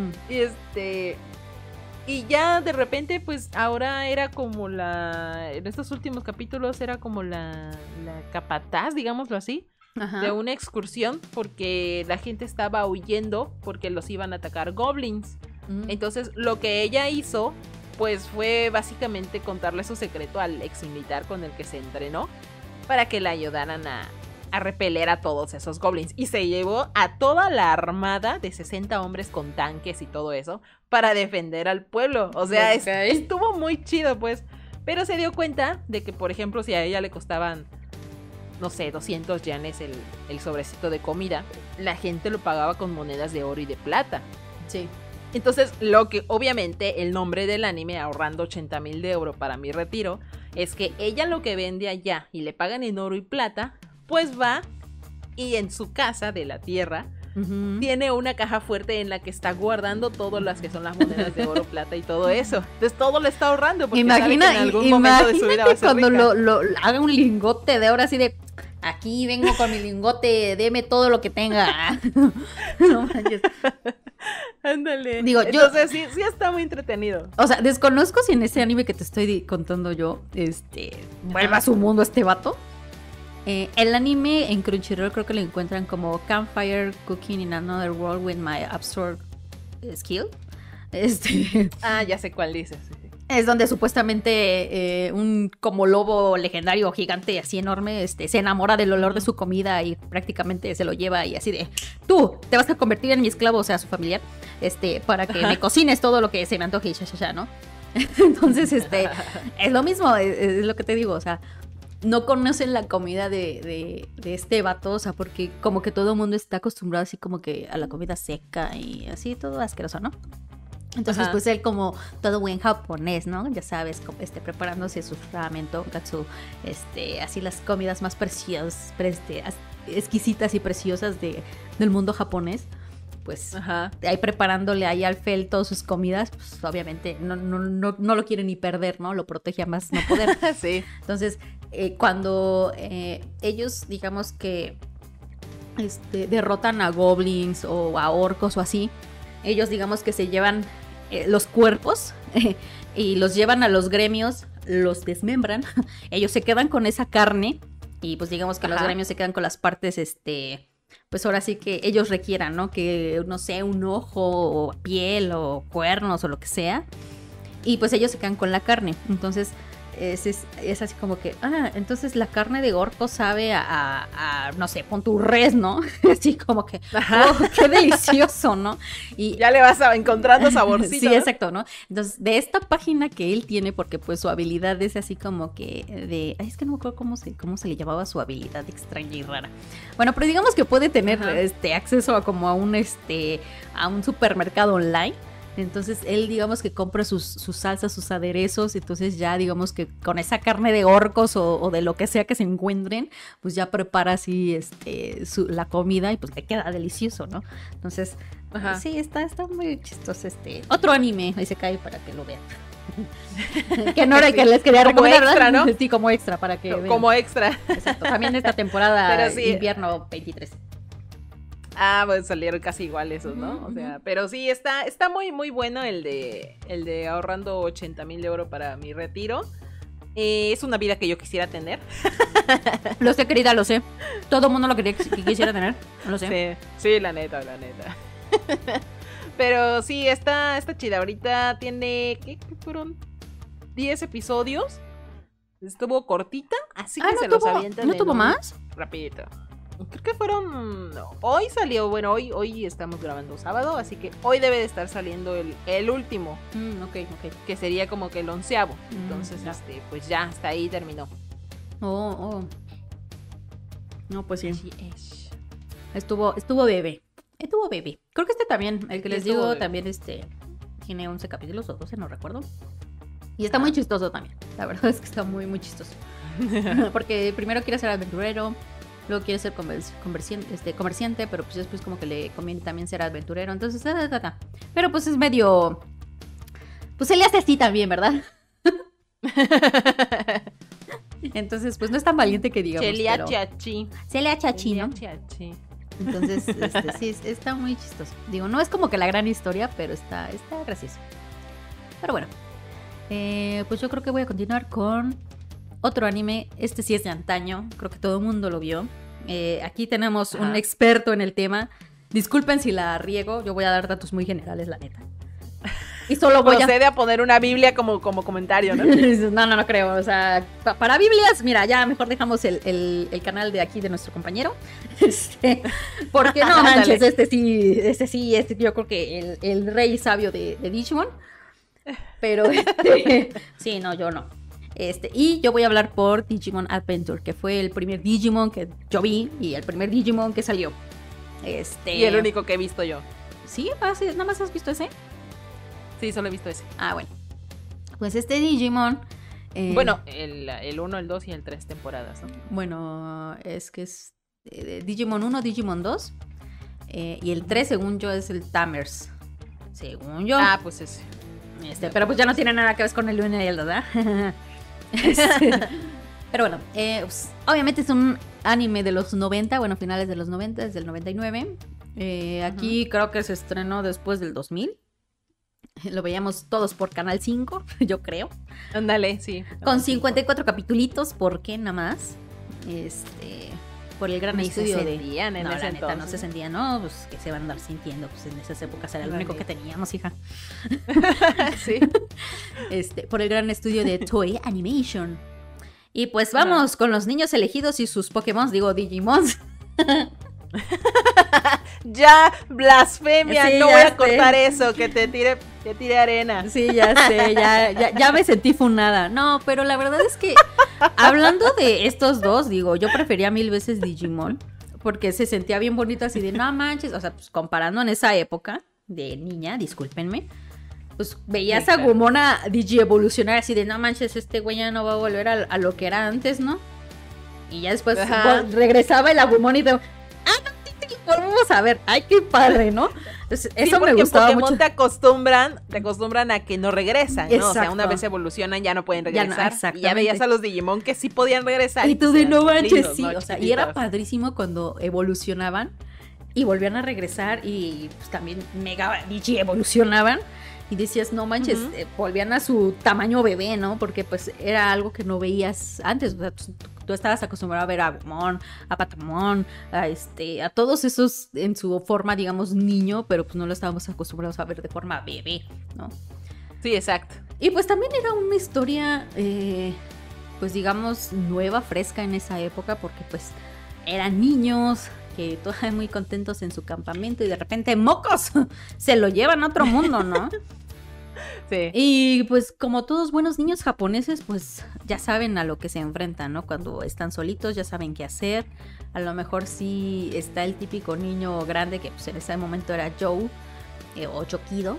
Y ya de repente, pues ahora era como en estos últimos capítulos era como la capataz, digámoslo así, de una excursión, porque la gente estaba huyendo porque los iban a atacar goblins. Entonces lo que ella hizo, pues fue básicamente contarle su secreto al ex militar con el que se entrenó, para que le ayudaran a repeler a todos esos goblins. Y se llevó a toda la armada de 60 hombres con tanques y todo eso para defender al pueblo. O sea, estuvo muy chido, pues. Pero se dio cuenta de que, por ejemplo, si a ella le costaban, no sé, 200 yenes el sobrecito de comida, la gente lo pagaba con monedas de oro y de plata. Sí. Entonces, lo que obviamente el nombre del anime, ahorrando 80,000 de oro para mi retiro, es que ella lo que vende allá y le pagan en oro y plata, pues va y en su casa de la tierra tiene una caja fuerte en la que está guardando todas las que son las monedas de oro, plata y todo eso. Entonces todo lo está ahorrando porque sabe que en algún momento de su vida va a ser cuando rica. lo haga un lingote de oro así de, aquí vengo con mi lingote, deme todo lo que tenga. No manches. Ándale. Digo, entonces sí está muy entretenido. O sea, desconozco si en ese anime que te estoy contando yo, vuelva a su mundo este vato. El anime en Crunchyroll creo que lo encuentran como Campfire Cooking in Another World with My Absurd Skill. Ya sé cuál dices. Sí. Es donde supuestamente un como lobo legendario gigante así enorme se enamora del olor de su comida y prácticamente se lo lleva y así de, tú te vas a convertir en mi esclavo, o sea, su familiar, para que me cocines todo lo que se me antoje y ya, ¿no? Entonces, es lo mismo, es lo que te digo, o sea, no conocen la comida de este vato, o sea, porque como que todo el mundo está acostumbrado así como que a la comida seca y así todo asqueroso, ¿no? Entonces, pues él como todo buen japonés, ¿no? Ya sabes, preparándose su ramen, tonkatsu, así las comidas más preciosas, exquisitas y preciosas del mundo japonés. Pues ahí preparándole ahí al Fel todas sus comidas, pues obviamente no lo quiere ni perder, ¿no? Lo protege a más no poder. Sí. Entonces, cuando ellos, digamos que derrotan a goblins o a orcos o así, ellos digamos que se llevan los cuerpos y los llevan a los gremios, los desmembran, ellos se quedan con esa carne y pues digamos que los gremios se quedan con las partes, pues ahora sí que ellos requieran, ¿no? Que, no sé, un ojo o piel o cuernos o lo que sea, y pues ellos se quedan con la carne. Entonces es así como que, entonces la carne de orco sabe a no sé, pon tu res, ¿no? Así como que, qué delicioso, ¿no? Y ya le vas encontrando saborcito. Sí, ¿no? Exacto, ¿no? Entonces, de esta página que él tiene, porque pues su habilidad es así como que es que no me acuerdo cómo se le llamaba su habilidad extraña y rara. Bueno, pero digamos que puede tener acceso a como a un supermercado online. Entonces él digamos que compra sus salsas, sus aderezos, entonces ya digamos que con esa carne de orcos o de lo que sea que se encuentren, pues ya prepara así la comida y pues le queda delicioso, ¿no? Entonces, sí, está muy chistoso otro anime, ahí se cae para que lo vean. Que no era que les quería recomendar, extra, ¿no? ¿no? Sí, como extra para que vean. Como extra. Exacto, también esta temporada pero sí, invierno 23. Pues salieron casi igual esos, ¿no? O sea, pero sí, está muy, muy bueno el de ahorrando 80,000 de oro para mi retiro. Es una vida que yo quisiera tener. Lo sé, querida, lo sé. Todo el mundo lo quería que quisiera tener. Lo sé. Sí, la neta. Pero sí, está chida. Ahorita tiene, ¿qué fueron? 10 episodios. Estuvo cortita, así Ah, que ¿no se los tuvo, avientan no en tuvo un más? rapidito. Creo que fueron... Hoy salió, bueno, hoy estamos grabando sábado, así que hoy debe de estar saliendo el último, Ok. que sería como que el 11º. Entonces, ya. pues ya, hasta ahí terminó. Oh. No, pues sí. Así es. Estuvo bebé. Creo que este también, el que les Estuvo digo, bebé. también tiene 11 capítulos o 12, no recuerdo. Y está muy chistoso también. La verdad es que está muy, muy chistoso. Porque primero quiere ser aventurero, luego quiere ser comerciante, pero pues después como que le conviene también ser aventurero. Entonces, pero pues es medio... Pues se le hace así también, ¿verdad? Entonces, pues no es tan valiente que digamos, Chelia pero... Chachi. Se le hace chino. Chachi. Entonces, sí, está muy chistoso. Digo, no es como que la gran historia, pero está gracioso. Pero bueno, pues yo creo que voy a continuar con otro anime. Este sí es de antaño, creo que todo el mundo lo vio. Aquí tenemos un experto en el tema. Disculpen si la riego, yo voy a dar datos muy generales, la neta. Y solo voy Procede a poner una Biblia como comentario, ¿no? No creo. O sea, para Biblias, mira, ya mejor dejamos el canal de aquí de nuestro compañero. Porque no manches, este sí, yo creo que el rey sabio de Digimon. Pero sí, no, yo no. Y yo voy a hablar por Digimon Adventure, que fue el primer Digimon que yo vi y el primer Digimon que salió. Y el único que he visto yo. ¿Sí? ¿Nada más has visto ese? Sí, solo he visto ese. Ah, bueno. Pues este Digimon... Bueno, el 1, el 2 y el 3 temporadas, ¿no? Bueno, es que es Digimon 1, Digimon 2. Y el 3, según yo, es el Tamers. Según yo. Ah, pues ese. Pero pues ya no tiene nada que ver con el 1 y el 2, ¿verdad? Pero bueno, pues, obviamente es un anime de los 90, bueno, finales de los 90, desde el 99. Aquí creo que se estrenó después del 2000. Lo veíamos todos por Canal 5, yo creo. Ándale, sí. Con 54 capitulitos, ¿por qué nada más? Por el gran estudio de... En No, ese la neta, no entonces. se sentían, no, pues que se van a andar sintiendo, pues en esas épocas era lo único que teníamos, hija. Sí. Por el gran estudio de Toei Animation. Y pues vamos con los niños elegidos y sus Pokémon, digo Digimons. Ya, blasfemia, Sí, no ya voy a sé. cortar eso, que te tire arena. Sí, ya sé, ya me sentí funada. No, pero la verdad es que hablando de estos dos, digo, yo prefería 1000 veces Digimon, porque se sentía bien bonito así de, no manches, o sea, pues comparando en esa época de niña, discúlpenme, pues veías Sí, a claro. Agumon digievolucionar así de, no manches, este güey ya no va a volver a lo que era antes, ¿no? Y ya después regresaba el Agumon y de, volvemos a ver, ay, qué padre, ¿no? Entonces, Sí, eso me porque gustaba Pokémon mucho. te acostumbran a que no regresan, ¿no? O sea, Exacto. una vez evolucionan ya no pueden Ya no, regresar. Y ya exactamente. veías a los Digimon que sí podían regresar. Y tú pues de eran no manches, lindos, sí, ¿no? o sea, y era Chiquitos. padrísimo cuando evolucionaban y volvían a regresar y pues también mega Digi evolucionaban y decías, no manches, volvían a su tamaño bebé, ¿no? Porque pues era algo que no veías antes, o sea, tú estabas acostumbrado a ver a Agumon, a Patamon, a todos esos en su forma, digamos, niño, pero pues no lo estábamos acostumbrados a ver de forma bebé, ¿no? Sí, exacto. Y pues también era una historia, pues digamos, nueva, fresca en esa época, porque pues eran niños que todavía muy contentos en su campamento y de repente ¡mocos! Se lo llevan a otro mundo, ¿no? Sí. Y pues como todos buenos niños japoneses, pues ya saben a lo que se enfrentan, ¿no? Cuando están solitos ya saben qué hacer. A lo mejor sí está el típico niño grande que pues en ese momento era Joe o Chokido,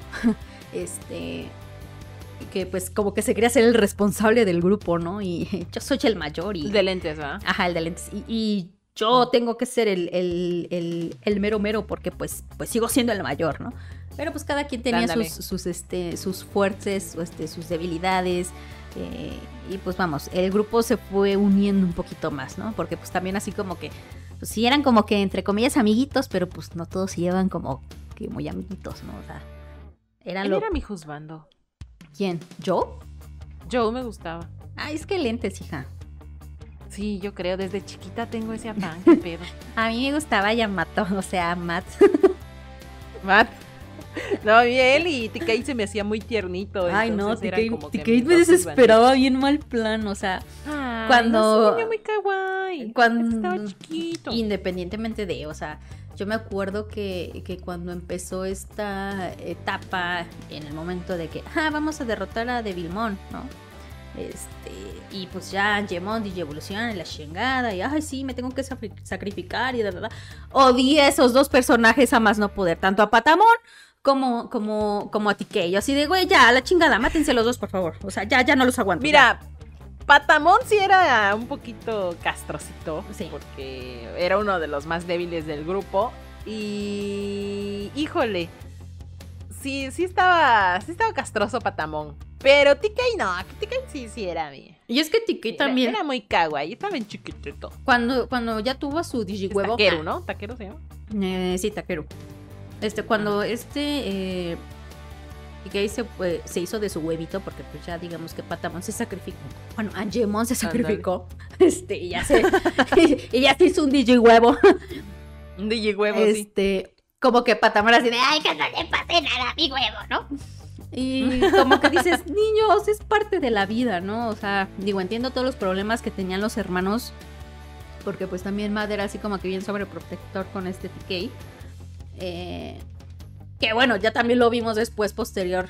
que pues como que se quería ser el responsable del grupo, ¿no? Y yo soy el mayor y... El de lentes, ¿verdad? Ajá, el de lentes. Y yo tengo que ser el mero mero porque pues sigo siendo el mayor, ¿no? Pero pues cada quien tenía sus fuertes, sus debilidades. Y pues vamos, el grupo se fue uniendo un poquito más, ¿no? Porque pues también así como que, pues sí eran como que entre comillas amiguitos, pero pues no todos se llevan como que muy amiguitos, ¿no? O sea, ¿Quién era mi juzgando? ¿Quién? ¿Yo? Joe me gustaba. Ay, es que lentes, hija. Sí, yo creo, desde chiquita tengo ese afán, qué pedo. A mí me gustaba Yamato, o sea, Matt. Matt. No, a mí él y TK se me hacía muy tiernito. Ay, no, entonces eran como que TK mis me dos desesperaba bien mal plan, o sea, Ay, cuando... no, es un niño muy kawaii. Cuando... Estaba chiquito. Independientemente de, o sea, yo me acuerdo que cuando empezó esta etapa, en el momento de que, vamos a derrotar a Devilmon, ¿no? Y pues ya Gemon Digievoluciona y la chingada, y ay, sí, me tengo que sacrificar, y de verdad. Odié esos dos personajes a más no poder, tanto a Patamon como a TK. Yo así de, güey, ya, a la chingada, mátense los dos, por favor. O sea, ya no los aguanto. Mira, Patamon sí era un poquito castrocito, sí, porque era uno de los más débiles del grupo. Y híjole, sí estaba castroso Patamon. Pero TK no, TK sí era bien. Y es que TK también era muy kawaii, estaba bien chiquitito. Cuando ya tuvo a su Digihuevo. Takeru, ¿no? ¿Takeru se llama? Sí, Takeru. Cuando TK se hizo de su huevito, porque pues ya digamos que Patamon se sacrificó. Bueno, Angemon se sacrificó. Y ya se hizo un Digihuevo. Un Digihuevo, sí. Como que Patamon así de, ay, que no le pase nada a mi huevo, ¿no? Y como que dices, niños, es parte de la vida, ¿no? O sea, digo, entiendo todos los problemas que tenían los hermanos, porque pues también Mad era así como que bien sobreprotector con TK. Que bueno, ya también lo vimos después, posterior,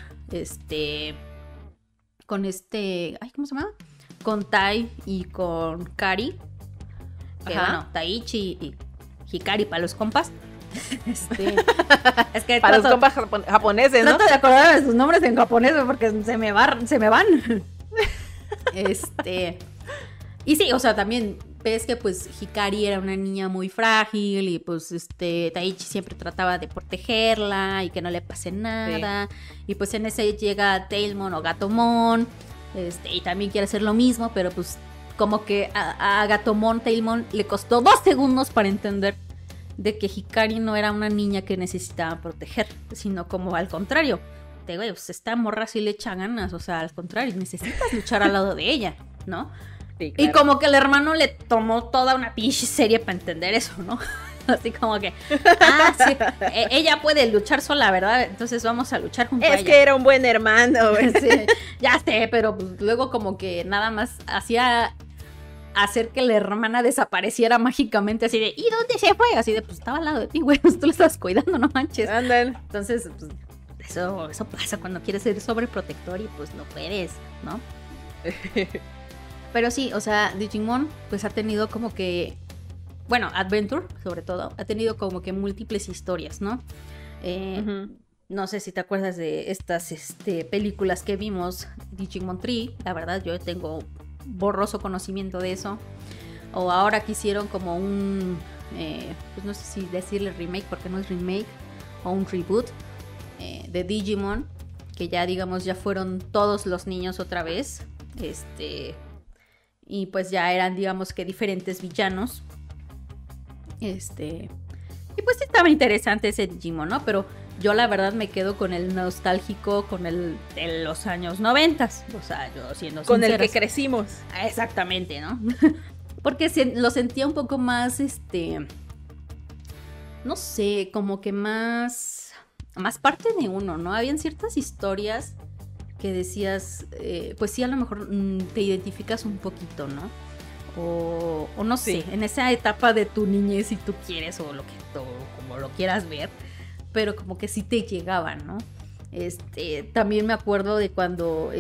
con ay, ¿cómo se llama? Con Tai y con Kari. Que bueno, Taichi y Hikari para los compas. Es que para los compas japoneses, ¿no? Trato de acordarme de sus nombres en japonés porque se me van. Y sí, o sea, también ves que pues Hikari era una niña muy frágil y pues Taichi siempre trataba de protegerla y que no le pase nada. Sí. Y pues en ese llega Tailmon o Gatomon, y también quiere hacer lo mismo, pero pues como que a Gatomon, Tailmon le costó 2 segundos para entender de que Hikari no era una niña que necesitaba proteger, sino como al contrario. Güey, pues esta morra sí le echa ganas, o sea, al contrario, necesitas luchar al lado de ella, ¿no? Sí, claro. Y como que el hermano le tomó toda una pinche serie para entender eso, ¿no? Así como que, sí, ella puede luchar sola, ¿verdad? Entonces vamos a luchar junto a ella. Es que era un buen hermano, güey. Sí, ya sé, pero pues, luego como que nada más hacía hacer que la hermana desapareciera mágicamente, así de, ¿y dónde se fue? Así de, pues estaba al lado de ti, güey, pues tú lo estabas cuidando, no manches. Ándale. Entonces, pues, eso pasa cuando quieres ser sobreprotector y pues no puedes, ¿no? Pero sí, o sea, Digimon pues ha tenido como que, bueno, Adventure sobre todo, ha tenido como que múltiples historias, ¿no? No sé si te acuerdas de estas películas que vimos, Digimon Tree, la verdad yo tengo borroso conocimiento de eso. O ahora que hicieron como un pues no sé si decirle remake, porque no es remake, o un reboot de Digimon, que ya digamos ya fueron todos los niños otra vez, y pues ya eran digamos que diferentes villanos, y pues estaba interesante ese Digimon, ¿no? Pero yo la verdad me quedo con el nostálgico, con el de los años 90, o sea, yo siendo con sinceras, el que crecimos. Exactamente, ¿no? Porque lo sentía un poco más, no sé, como que más parte de uno, ¿no? Habían ciertas historias que decías, pues sí, a lo mejor te identificas un poquito, ¿no? O no sé, en esa etapa de tu niñez, si tú quieres, o como lo quieras ver, pero como que sí te llegaban, ¿no? También me acuerdo de cuando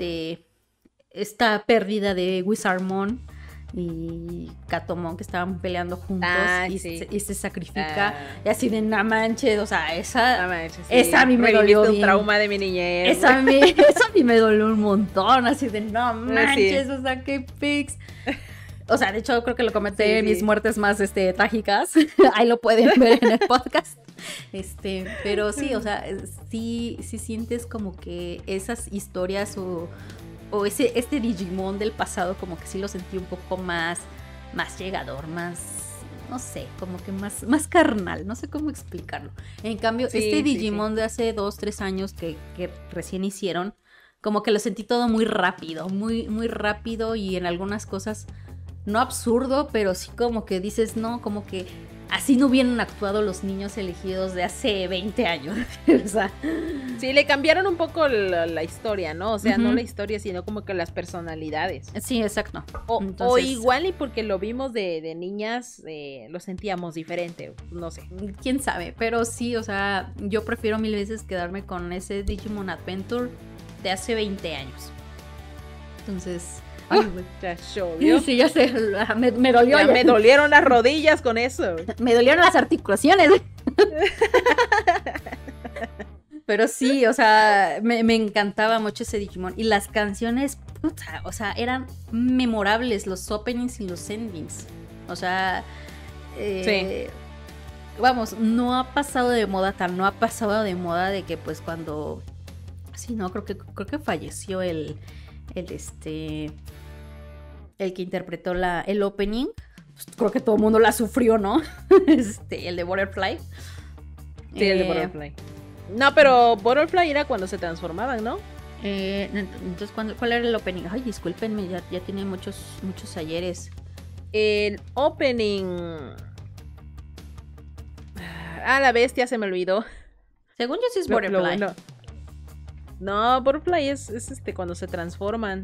esta pérdida de Wizardmon y Gatomon, que estaban peleando juntos, y se sacrifica, y así de no manches, o sea, esa a mí me dolió un trauma de mi niñez. Esa a mí me dolió un montón, así de no manches, o sea, qué pics. O sea, de hecho creo que lo comenté en mis muertes más trágicas. Ahí lo pueden ver en el podcast. Pero sí, o sea, sí sientes como que esas historias o este Digimon del pasado como que sí lo sentí un poco más llegador, más, no sé, como que más carnal, no sé cómo explicarlo. En cambio, Digimon de hace 2-3 años que recién hicieron, como que lo sentí todo muy rápido, muy, muy rápido, y en algunas cosas no absurdo, pero sí como que dices, no, como que así no hubieran actuado los niños elegidos de hace 20 años. O sea, Sí, le cambiaron un poco la historia, ¿no? O sea, no Ujú. la historia, sino como que las personalidades. sí, exacto. O Entonces, igual y porque lo vimos de niñas, lo sentíamos diferente, no sé. quién sabe, pero sí, o sea, yo prefiero mil veces quedarme con ese Digimon Adventure de hace 20 años. Entonces, ay, güey. Ya llovió. Sí, ya sé, me dolió. Ya me dolieron las rodillas con eso. Me dolieron las articulaciones. Pero sí, o sea, me encantaba mucho ese Digimon. Y las canciones, puta, o sea, eran memorables los openings y los endings. O sea, vamos, no ha pasado de moda, no ha pasado de moda de que pues cuando... Sí, no, creo que falleció el que interpretó el opening. Pues, creo que todo el mundo la sufrió, ¿no? El de Butterfly. Sí, el de Butterfly. No, pero Butterfly era cuando se transformaban, ¿no? Entonces, ¿cuál era el opening? Ay, discúlpenme, ya tiene muchos ayeres. El opening... la bestia se me olvidó. Según yo sí es Lo Butterfly. bueno. No, Butterfly es cuando se transforman.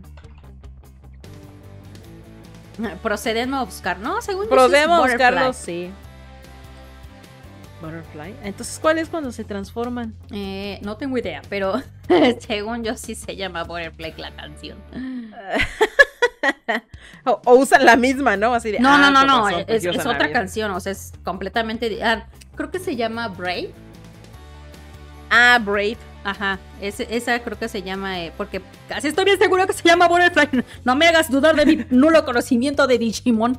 Procedemos a buscar, ¿no? Según yo Procedemos a sí es Butterfly. buscarlo, sí. Butterfly. Entonces, ¿cuál es cuando se transforman? No tengo idea, pero según yo sí se llama Butterfly la canción. O usan la misma, ¿no? Así de, No, con no, razón, pues, es usan la otra misma. canción, o sea, es completamente... creo que se llama Brave. Brave. Ajá, esa creo que se llama, porque casi estoy bien seguro que se llama Butterfly. No me hagas dudar de mi nulo conocimiento de Digimon.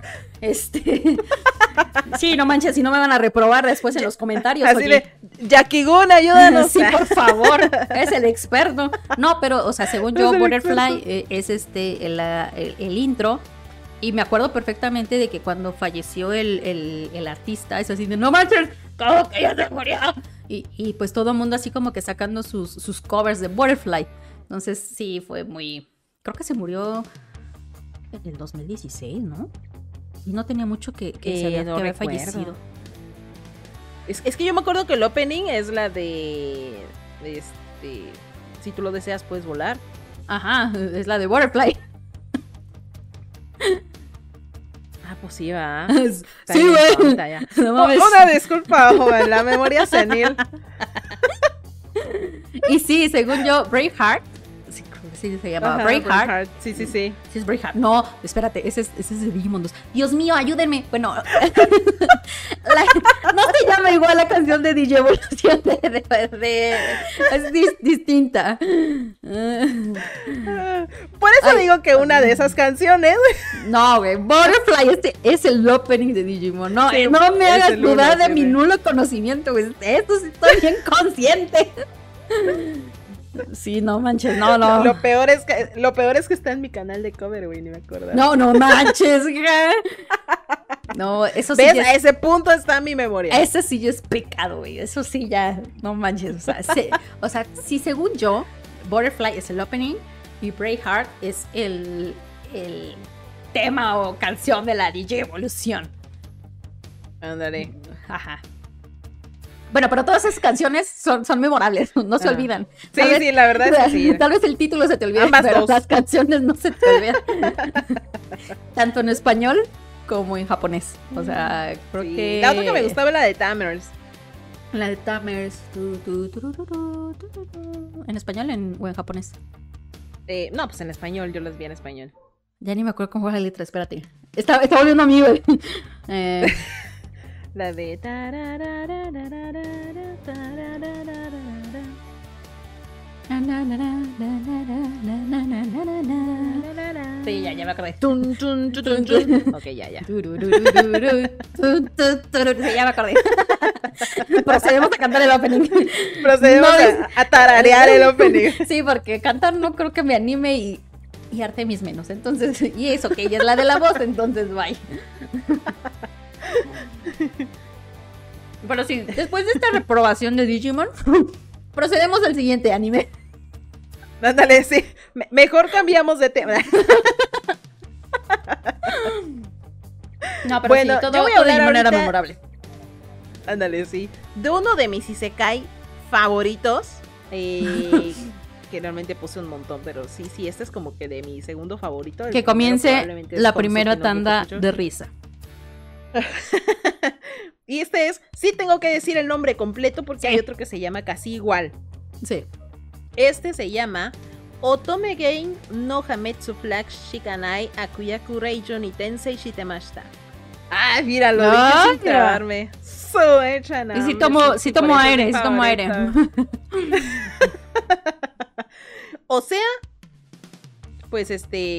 Sí, no manches, si no me van a reprobar después en los comentarios. Así oye. de, Yakigun, ayúdanos. Sí, por favor, es el experto. No, pero, o sea, según yo, Es el Butterfly es el intro. Y me acuerdo perfectamente de que cuando falleció el artista, es así de, no manches, ¿cómo que ya se murió? Y pues todo el mundo así como que sacando sus covers de Butterfly. Entonces sí, fue muy... Creo que se murió en el 2016, ¿no? Y no tenía mucho que no había recuerdo. fallecido. Es que yo me acuerdo que el opening es la de si tú lo deseas puedes volar. Ajá, es la de Butterfly. Pues sí, va. Sí, güey. No mames. Una disculpa, joven, la memoria senil. Y sí, según yo, Braveheart. Sí, creo que sí se llama Ajá, Braveheart. Sí. Sí, es Braveheart. No, espérate, ese es de Digimon 2. Dios mío, ayúdenme. Bueno, no se llama igual la canción de DJ Evolución es distinta. Por eso digo que una de esas canciones. No, güey, Butterfly, es el opening de Digimon. No, Sí, no me es hagas el dudar uno, de sí, mi güey. nulo conocimiento, güey. Esto sí estoy bien consciente. Sí, no manches, no. Lo peor es que está en mi canal de cover, güey, ni me acuerdo. No manches, güey. No, eso sí. ¿Ves? Ya A ese punto está mi memoria. ese sí ya es pecado, güey. Eso sí ya, no manches. O sea, sí, según yo, Butterfly es el opening y Braveheart es el tema o canción de la DJ Evolución. Ándale. Ajá. Bueno, pero todas esas canciones son memorables, no se olvidan. Sí, sí, la verdad es que sí. Tal vez el título se te olvide, Ambas pero dos. las canciones no se te olvidan. Tanto en español como en japonés. O sea, creo Sí. que... La otra que me gustaba era la de Tamers. La de Tamers. ¿En español o en japonés? No, pues en español, yo las vi en español. Ya ni me acuerdo cómo fue la letra, espérate. Está volviendo a mí, güey. La de... Sí, ya me acordé. Tun, tun, tun, tun, tun. Ok, ya. Sí, ya me acordé. Procedemos a cantar el opening. Procedemos a tararear el opening. Sí, porque cantar no creo que me anime y Artemis menos. Entonces, y eso que ella es la de la voz, entonces bye. Bueno, sí, después de esta reprobación de Digimon, procedemos al siguiente anime. Ándale, sí. Mejor cambiamos de tema. No, pero Bueno, sí, yo todo voy a hablar Digimon era ahorita- memorable. Ándale, sí. De uno de mis isekai favoritos, que realmente puse un montón, pero sí, este es como que de mi segundo favorito. Que comience la primera tanda de risa. Y este es, sí tengo que decir el nombre completo porque hay otro que se llama casi igual. Sí. Este se llama Otome Game no Hametsu Flag Shikanai Akuyaku Reijo ni Tensei Shitemashita. Ah, mira, lo dije sin trabarme. Y sí tomo aire. O sea, pues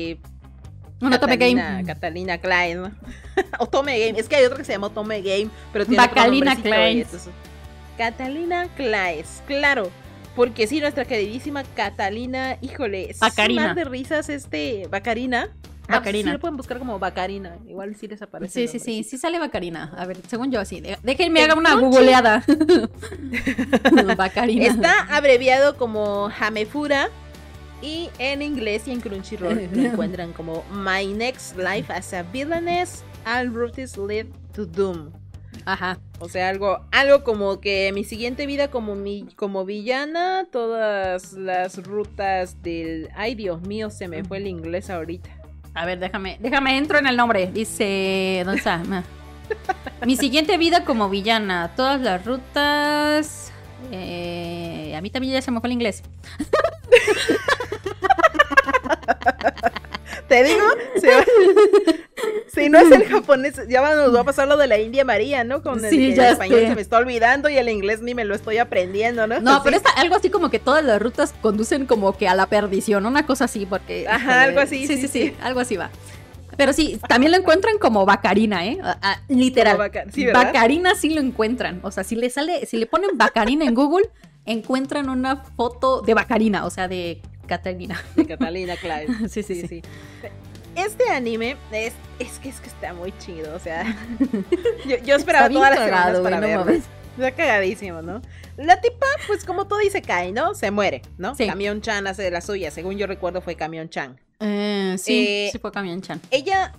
Catalina Klein, ¿no? Otome Game, es que hay otro que se llama Otome Game, pero tiene Bacalina Klein. Catalina Klein, claro, porque sí, nuestra queridísima Catalina, híjole, Bacarina. Más de risas Bacarina. Bacarina. Sí lo pueden buscar como Bacarina, igual sí les aparece. Sí sale Bacarina. A ver, según yo así. Déjenme haga una googleada. Bacarina. Está abreviado como Hamefura. Y en inglés y en Crunchyroll lo encuentran como My Next Life as a Villainess, All Routes Lead to Doom. Ajá. O sea, algo como que mi siguiente vida como villana, todas las rutas del... Ay, Dios mío, se me fue el inglés ahorita. A ver, déjame, entro en el nombre. Dice, ¿dónde está? Mi siguiente vida como villana, todas las rutas... a mí también ya se me fue el inglés. Te digo, si no es el japonés, ya nos va a pasar lo de la India María, ¿no? Con el español se me está olvidando y el inglés ni me lo estoy aprendiendo, ¿no? No, pero está algo así como que todas las rutas conducen como que a la perdición, una cosa así, porque... Ajá, algo así. Sí, algo así va. Pero sí, también lo encuentran como Bacarina, literal. Sí, ¿verdad? Bacarina sí lo encuentran. O sea, si le ponen Bacarina en Google, encuentran una foto de Bacarina, o sea, de Catalina. De Catalina, claro. Sí. Este anime es que está muy chido, o sea, yo esperaba todas las semanas para verlo. Está cagadísimo, ¿no? La tipa, pues como todo dice cae, ¿no? Se muere, ¿no? Sí. Camión-chan hace de la suya, según yo recuerdo fue Camión-chan. Sí fue Camión-chan. Ella...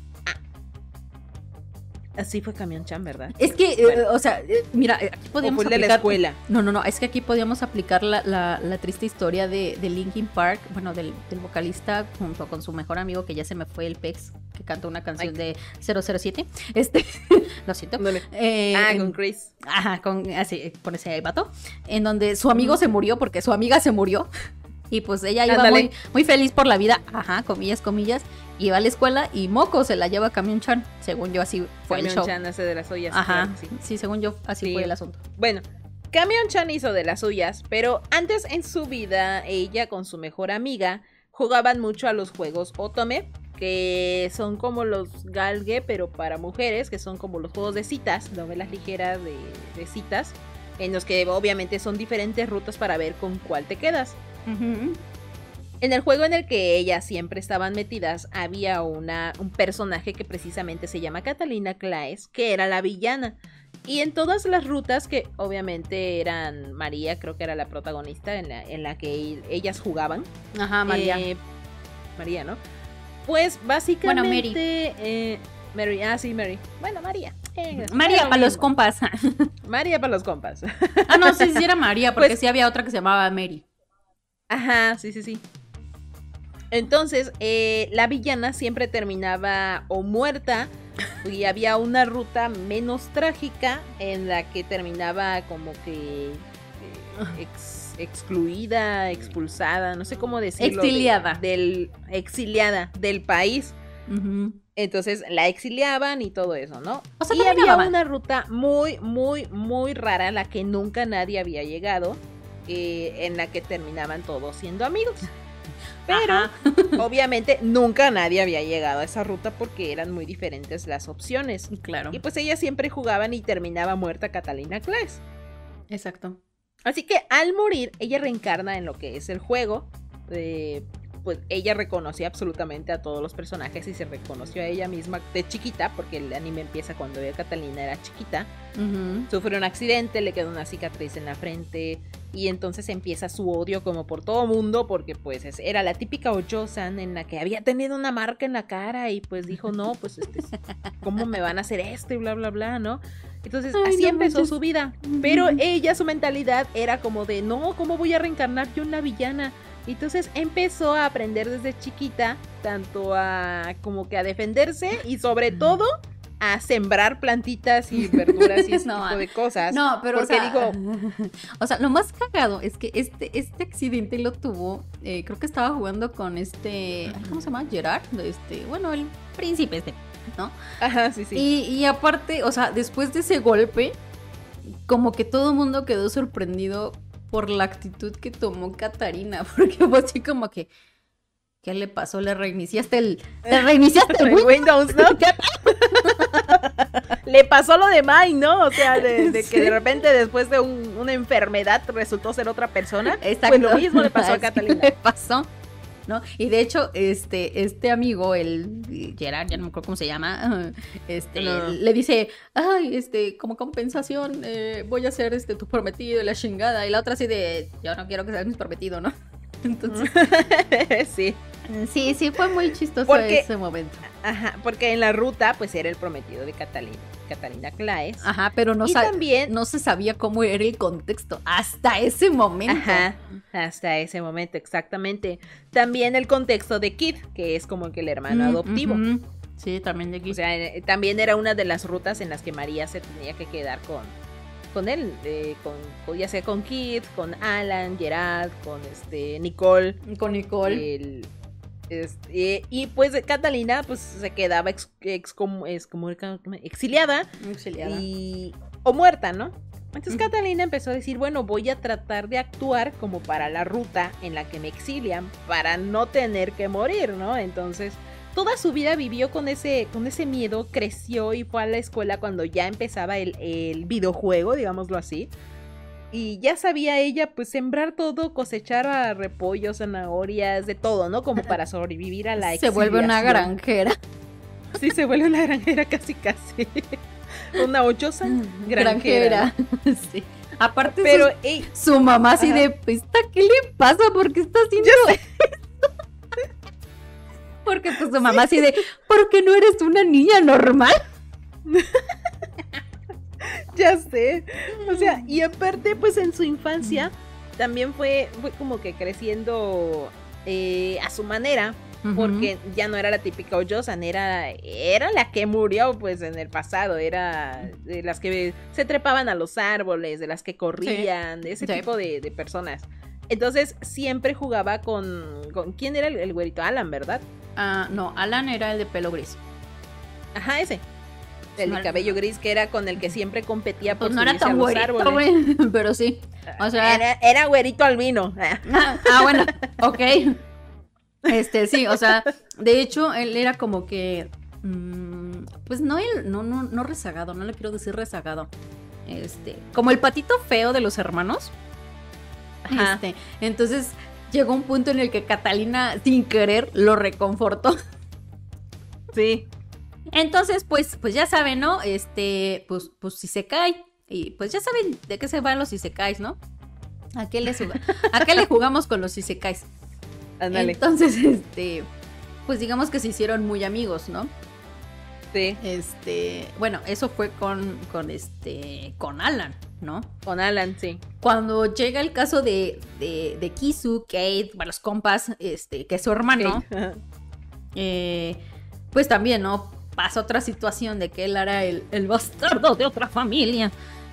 Así fue Camión-chan, ¿verdad? Es que, bueno. O sea, mira, aquí podíamos aplicar... de la escuela. No, es que aquí podíamos aplicar la triste historia de Linkin Park, bueno, del vocalista junto con su mejor amigo, que ya se me fue el Pex, que canta una canción de 007. Lo siento. Con Chris. Ajá, con ese vato, en donde su amigo se murió porque su amiga se murió. Y pues ella iba muy, muy feliz por la vida, ajá, comillas, iba a la escuela y moco se la lleva Camión-chan, según yo así fue el show. Camión-chan hace de las suyas. Ajá, sí, según yo así fue el asunto. Bueno, Camión-chan hizo de las suyas, pero antes en su vida ella con su mejor amiga jugaban mucho a los juegos Otome, que son como los galge, pero para mujeres, que son como los juegos de citas, novelas ligeras de citas, en los que obviamente son diferentes rutas para ver con cuál te quedas. Uh-huh. En el juego en el que ellas siempre estaban metidas había un personaje que precisamente se llama Catalina Claes, que era la villana. Y en todas las rutas que obviamente eran María, creo que era la protagonista en la que ellas jugaban. Ajá, María. María, ¿no? Pues básicamente... Bueno, Mary. Sí, Mary. Bueno, María. María para los compas. María para los compas. No sé si era María, porque pues, sí había otra que se llamaba Mary. Ajá, sí. Entonces, la villana siempre terminaba o muerta, y había una ruta menos trágica en la que terminaba como que excluida, expulsada, no sé cómo decirlo. Exiliada del país. Uh-huh. Entonces la exiliaban y todo eso, ¿no? O sea, y había una ruta muy, muy, muy rara a la que nunca nadie había llegado, en la que terminaban todos siendo amigos. Pero obviamente nunca nadie había llegado a esa ruta porque eran muy diferentes las opciones. Claro. Y pues ellas siempre jugaban y terminaba muerta Catalina Claes. Exacto. Así que al morir, ella reencarna en lo que es el juego. Pues ella reconoció absolutamente a todos los personajes y se reconoció a ella misma de chiquita, porque el anime empieza cuando Catalina era chiquita. Uh-huh. Sufre un accidente, le queda una cicatriz en la frente y entonces empieza su odio como por todo mundo, porque pues era la típica Ojo-san en la que había tenido una marca en la cara y pues dijo, no, pues ¿cómo me van a hacer esto? Y bla, bla, bla, ¿no? Entonces Ay, así no empezó manches. su vida. Pero ella, su mentalidad era como de, no, ¿cómo voy a reencarnar yo en una villana? Entonces empezó a aprender desde chiquita, tanto a como que a defenderse y sobre todo a sembrar plantitas y verduras y ese No, tipo de cosas. No, pero porque o sea, o sea, lo más cagado es que este accidente lo tuvo, creo que estaba jugando con ¿cómo se llama? Gerard, bueno, el príncipe ¿no? Ajá, sí, sí. Y aparte, o sea, después de ese golpe, como que todo el mundo quedó sorprendido por la actitud que tomó Katarina, porque fue así como que, ¿qué le pasó? ¿Le reiniciaste el Windows, ¿no? Le pasó lo de Mai, ¿no? O sea, de que de repente después de una enfermedad resultó ser otra persona. Exacto. Pues lo mismo le pasó a Así Catalina. le pasó, ¿no? Y de hecho, este amigo, el Gerard, ya no me acuerdo cómo se llama, No. le dice, ay, como compensación, voy a ser tu prometido y la chingada. Y la otra así de, yo no quiero que seas mi prometido, ¿no? Entonces, Sí. sí, fue muy chistoso Porque- ese momento. Ajá, porque en la ruta, pues era el prometido de Catalina Claes. Ajá, pero y también, no se sabía cómo era el contexto hasta ese momento. ajá, hasta ese momento, exactamente. También el contexto de Kid, que es como que el hermano adoptivo. Ujú. Sí, también de aquí. O sea, también era una de las rutas en las que María se tenía que quedar con él, ya sea con Kid, con Alan, Gerard, con Nicole. Con Nicole. Y pues Catalina pues se quedaba exiliada Auxiliada. o muerta, ¿no? Entonces Catalina empezó a decir, bueno, voy a tratar de actuar como para la ruta en la que me exilian para no tener que morir, ¿no? Entonces toda su vida vivió con ese miedo, creció y fue a la escuela cuando ya empezaba el videojuego, digámoslo así. Y ya sabía ella, pues, sembrar todo, cosechar a repollos, zanahorias, de todo, ¿no? Como para sobrevivir a la Se vuelve una exiliación. granjera. Sí, se vuelve una granjera casi. Una ochosa granjera. Sí. Aparte, Pero, su mamá así Ajá. de, ¿esta qué le pasa? ¿Por qué está haciendo esto? Porque pues su mamá así de, ¿por qué no eres una niña normal? ya sé. O sea, y aparte, pues, en su infancia también fue como que creciendo a su manera. Porque ya no era la típica Oyosan, era la que murió pues en el pasado, era de las que se trepaban a los árboles, de las que corrían, de ese tipo de personas. Entonces siempre jugaba con ¿quién era el güerito? Alan, ¿verdad? No, Alan era el de pelo gris. Ajá, ese. El de cabello gris, que era con el que siempre competía por pues no era subirse tan a los güerito, árboles. güey, pero sí. O sea, era güerito albino. bueno, ok. Sí, o sea, de hecho, él era como que, pues no rezagado, no le quiero decir rezagado. Como el patito feo de los hermanos. Ajá. Entonces llegó un punto en el que Catalina, sin querer, lo reconfortó. Sí. Entonces, pues ya saben, ¿no? Pues si se cae. Y pues ya saben de qué se van los isekais, ¿no? ¿A qué le jugamos con los isekais? Ándale. Entonces, pues digamos que se hicieron muy amigos, ¿no? Sí. Bueno, eso fue con Alan, ¿no? Con Alan, sí. Cuando llega el caso de Kisu, Kate, bueno, los compas, que es su hermano, pues también, ¿no? Pasa otra situación de que él era el bastardo de otra familia.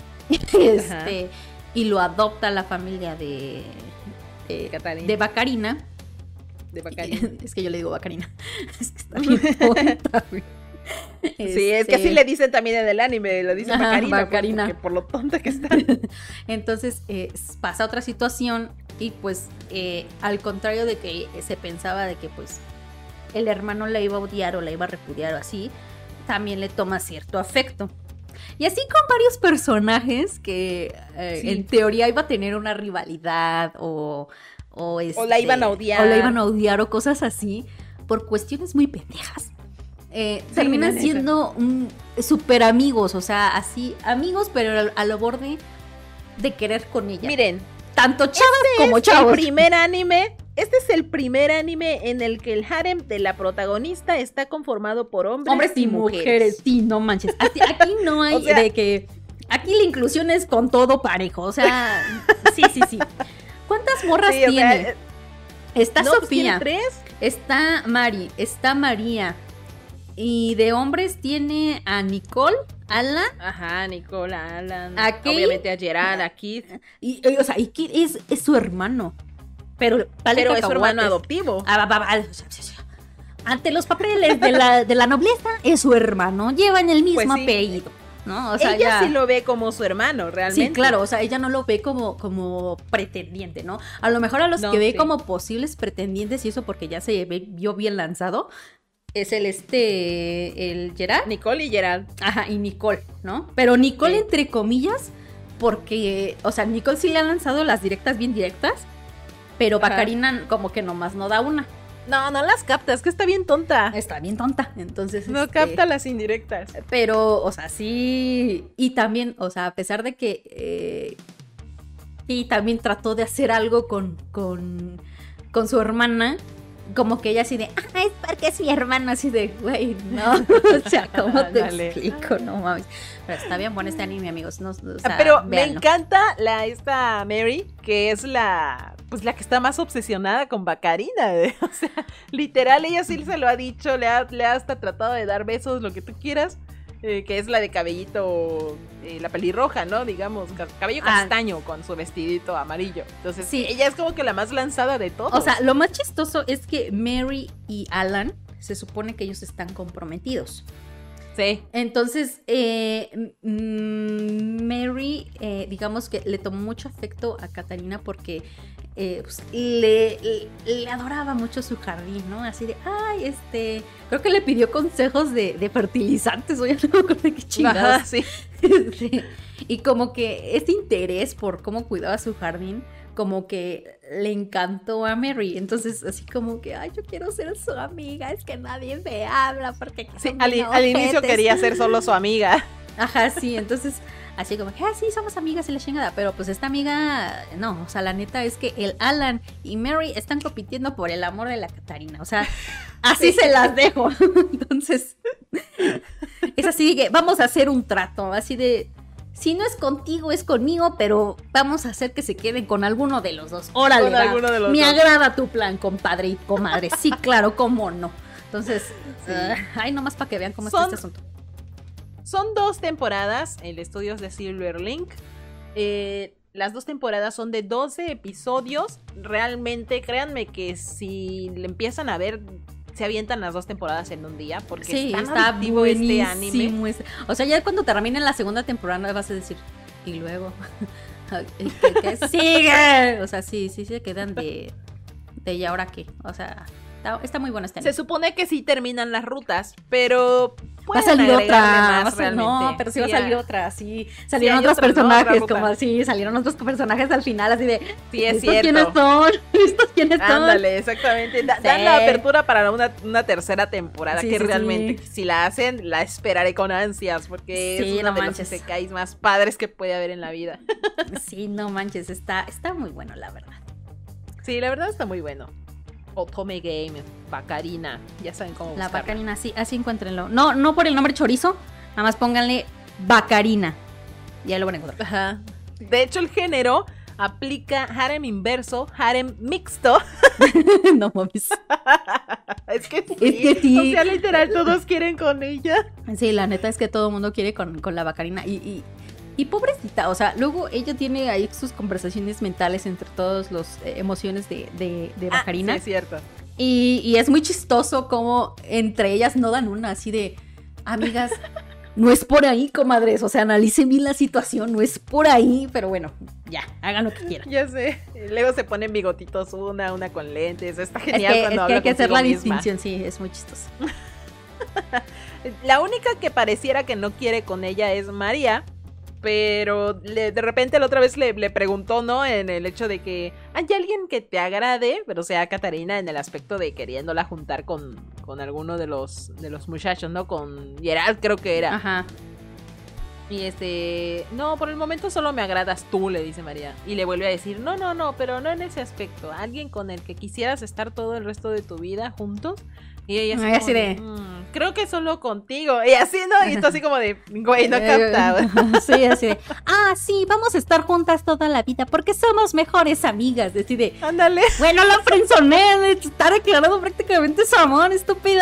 Y lo adopta la familia de Bacarina. De Bacarina. Es que yo le digo Bacarina. Es que está bien tonta, güey. Sí, es que así le dicen también en el anime, lo dicen Bacarina, Bacarina. Porque por lo tonta que está. Entonces pasa otra situación y pues al contrario de que se pensaba de que pues el hermano la iba a odiar o la iba a repudiar o así, también le toma cierto afecto. Y así con varios personajes que en teoría iba a tener una rivalidad o la iban a odiar. O la iban a odiar o cosas así, por cuestiones muy pendejas. Terminan siendo súper amigos, o sea, así, amigos, pero a lo borde de querer con ella. Miren, tanto chavas como chavos. Este es el primer anime en el que el harem de la protagonista está conformado por hombres y mujeres. Sí, no manches. Aquí no hay o sea, de que Aquí la inclusión es con todo parejo, o sea, sí. ¿Cuántas morras Sí, o sea, tiene? Está no, pues Sofía, tiene 3. está Mari, está María. Y de hombres tiene a Nicole, Alan. Ajá, Nicole, Alan. ¿A Kate? Obviamente a Gerard, a Keith. O sea, y Kid es su hermano. Pero Pero es su hermano adoptivo. Ante los papeles de la nobleza, es su hermano. Llevan el mismo Pues sí. apellido, ¿no? O sea, Ella sí lo ve como su hermano, realmente. Sí, claro, o sea, ella no lo ve como pretendiente, ¿no? A lo mejor a los No, que ve sí. como posibles pretendientes y eso porque ya vio bien lanzado, es el Gerard. Nicole y Gerard. Ajá, y Nicole, ¿no? Pero Nicole Sí. entre comillas, porque, o sea, Nicole sí le ha lanzado las directas bien directas, pero Ajá. Bacarina como que nomás no da una. No las capta, es que está bien tonta. Está bien tonta, entonces... No capta las indirectas. Pero, o sea, sí... Y también, o sea, a pesar de que... y también trató de hacer algo con su hermana, como que ella así de, es porque es mi hermana, así de, güey, no, o sea, ¿cómo te Dale. explico? No mames. Pero está bien bueno este anime, amigos, no, o sea, Pero me véanlo. encanta esta Mary, que es la que está más obsesionada con Bacarina. O sea, literal, ella sí se lo ha dicho, le ha hasta tratado de dar besos, lo que tú quieras. Que es la de cabellito, la pelirroja, ¿no? Digamos, cabello castaño con su vestidito amarillo. Entonces, Sí. ella es como que la más lanzada de todos. O sea, lo más chistoso es que Mary y Alan se supone que ellos están comprometidos. sí. Entonces, Mary, digamos que le tomó mucho afecto a Catalina porque pues, le adoraba mucho su jardín, ¿no? Así de, creo que le pidió consejos de fertilizantes, o ya no me acuerdo de qué chingados. Ajá, sí. Sí. Y como que este interés por cómo cuidaba su jardín, como que le encantó a Mary. Entonces, así como que, yo quiero ser su amiga, es que nadie me habla porque aquí Sí, son al bien inicio ojetes. quería ser solo su amiga. Ajá, sí, entonces, así como que, sí, somos amigas y la chingada, pero pues esta amiga, no, o sea, la neta es que el Alan y Mary están compitiendo por el amor de la Catarina, o sea, así se las dejo. Entonces, es así que vamos a hacer un trato, así de, si no es contigo, es conmigo, pero vamos a hacer que se queden con alguno de los dos. Órale, Con va. alguno de los Me dos. agrada tu plan, compadre y comadre. Sí, claro, cómo no. Entonces, nomás para que vean cómo está este asunto. Son 2 temporadas, el estudio es de Silverlink. Las 2 temporadas son de 12 episodios. Realmente, créanme que si le empiezan a ver, se avientan las 2 temporadas en un día. Porque Sí, es tan está adictivo este anime. buenísimo. O sea, ya cuando termine la segunda temporada vas a decir, y luego, ¿qué sigue? O sea, sí se quedan de ¿y ahora qué? O sea, está muy bueno este anime. Se supone que sí terminan las rutas, pero Va a pueden salir agregarle otra, más realmente. no, pero sí va a salir otra, sí. Salieron hay otros otra, ¿no? personajes, Otra ruta. como así, salieron otros personajes al final, así de, Sí, es ¿estos cierto. quiénes son? ¿Estos quiénes son? Ándale, exactamente. Dan Sí. la apertura para una tercera temporada Sí, que sí, realmente, sí. si la hacen, la esperaré con ansias porque Sí, es una no de manches. los isekais más padres que puede haber en la vida. Sí, no manches, está muy bueno, la verdad. Sí, la verdad está muy bueno. Otome Game, Bacarina, ya saben cómo La buscarla. Bacarina, así encuéntrenlo. No por el nombre chorizo, nada más pónganle Bacarina. Ya lo van a encontrar. Ajá. De hecho, el género aplica harem inverso, harem mixto. No mames. Es que sí. Es que sí. O sea, literal, todos quieren con ella. Sí, la neta es que todo el mundo quiere con la Bacarina. Y pobrecita, o sea, luego ella tiene ahí sus conversaciones mentales entre todas las emociones de Bacarina. Sí, es cierto. Y es muy chistoso como entre ellas no dan una así de, amigas, no es por ahí, comadres, o sea, analicen bien la situación, no es por ahí, pero bueno, ya, hagan lo que quieran. Ya sé. Y luego se ponen bigotitos una con lentes. Está Es genial que, cuando hay habla que hacer consigo la misma. distinción, sí, es muy chistoso. La única que pareciera que no quiere con ella es María. Pero de repente la otra vez le preguntó, ¿no? En el hecho de que hay alguien que te agrade, pero sea Catarina en el aspecto de queriéndola juntar con alguno de los muchachos, ¿no? Con Gerard creo que era. Ajá. Y no, por el momento solo me agradas tú, le dice María. Y le vuelve a decir, no, pero no en ese aspecto. Alguien con el que quisieras estar todo el resto de tu vida juntos. Y ella Ay, así de... creo que solo contigo. Y así, ¿no? Y esto así como de, güey, no captaba. Sí, así de, sí, vamos a estar juntas toda la vida porque somos mejores amigas. Así de, ándale. Bueno, la frenzoné, está declarado prácticamente su amor, estúpida.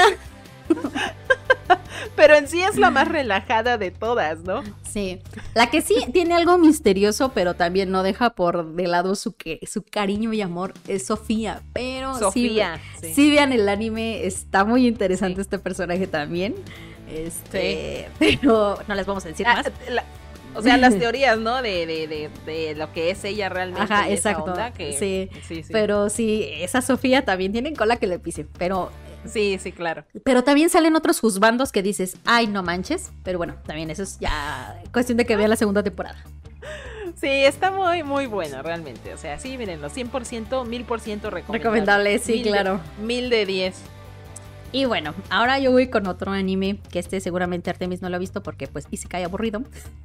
Pero en sí es la más relajada de todas, ¿no? Sí, la que sí tiene algo misterioso, pero también no deja por de lado su cariño y amor, es Sofía. Pero Sofía, sí vean el anime, está muy interesante este personaje también. Pero no les vamos a decir más. O sea, las teorías, ¿no? De lo que es ella realmente. Ajá, y exacto. Esa onda que... Sí. Pero sí, esa Sofía también tiene cola que le pise, pero... Sí, claro. Pero también salen otros juzbandos que dices, ay, no manches. Pero bueno, también eso es ya cuestión de que vean la segunda temporada. Sí, está muy, muy bueno, realmente. O sea, sí, mírenlo, 100%, 1000% recomendable. Sí, claro. 1000 de 10. Y bueno, ahora yo voy con otro anime, que seguramente Artemis no lo ha visto porque pues Isekai aburrido.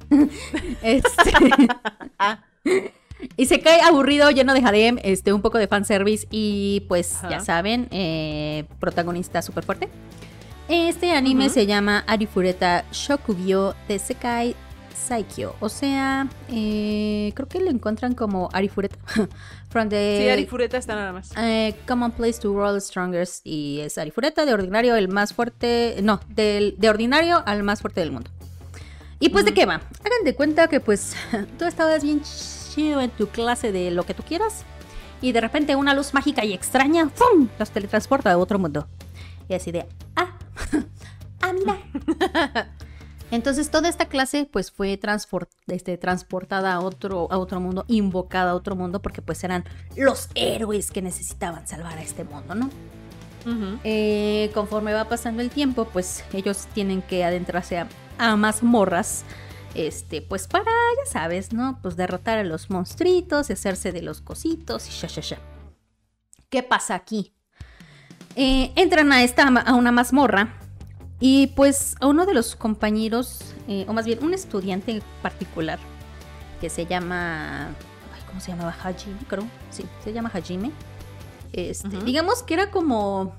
Isekai aburrido, lleno de harem, un poco de fanservice y pues ya saben, protagonista súper fuerte. Este anime se llama Arifureta Shokugyo Tesekai Saikyo. O sea, creo que lo encuentran como Arifureta. Sí, Arifureta está nada más. Common Place to World Strongest. Y es Arifureta, de ordinario el más fuerte. No, de ordinario al más fuerte del mundo. ¿Y pues de qué va? Hagan de cuenta que pues tú estabas bien chido en tu clase de lo que tú quieras. Y de repente una luz mágica y extraña ¡fum! Los teletransporta a otro mundo. Y así de mira. Entonces toda esta clase pues fue transportada a otro mundo, invocada a otro mundo, porque pues eran los héroes que necesitaban salvar a este mundo, ¿no? Conforme va pasando el tiempo, pues ellos tienen que adentrarse a mazmorras, pues para, ya sabes, ¿no? Pues derrotar a los monstruitos, hacerse de los cositos y sha. ¿Qué pasa aquí? Entran a una mazmorra. Y pues a uno de los compañeros, o más bien un estudiante en particular, que se llama... ¿Cómo se llamaba? Hajime, creo. Sí, se llama Hajime. Digamos que era como...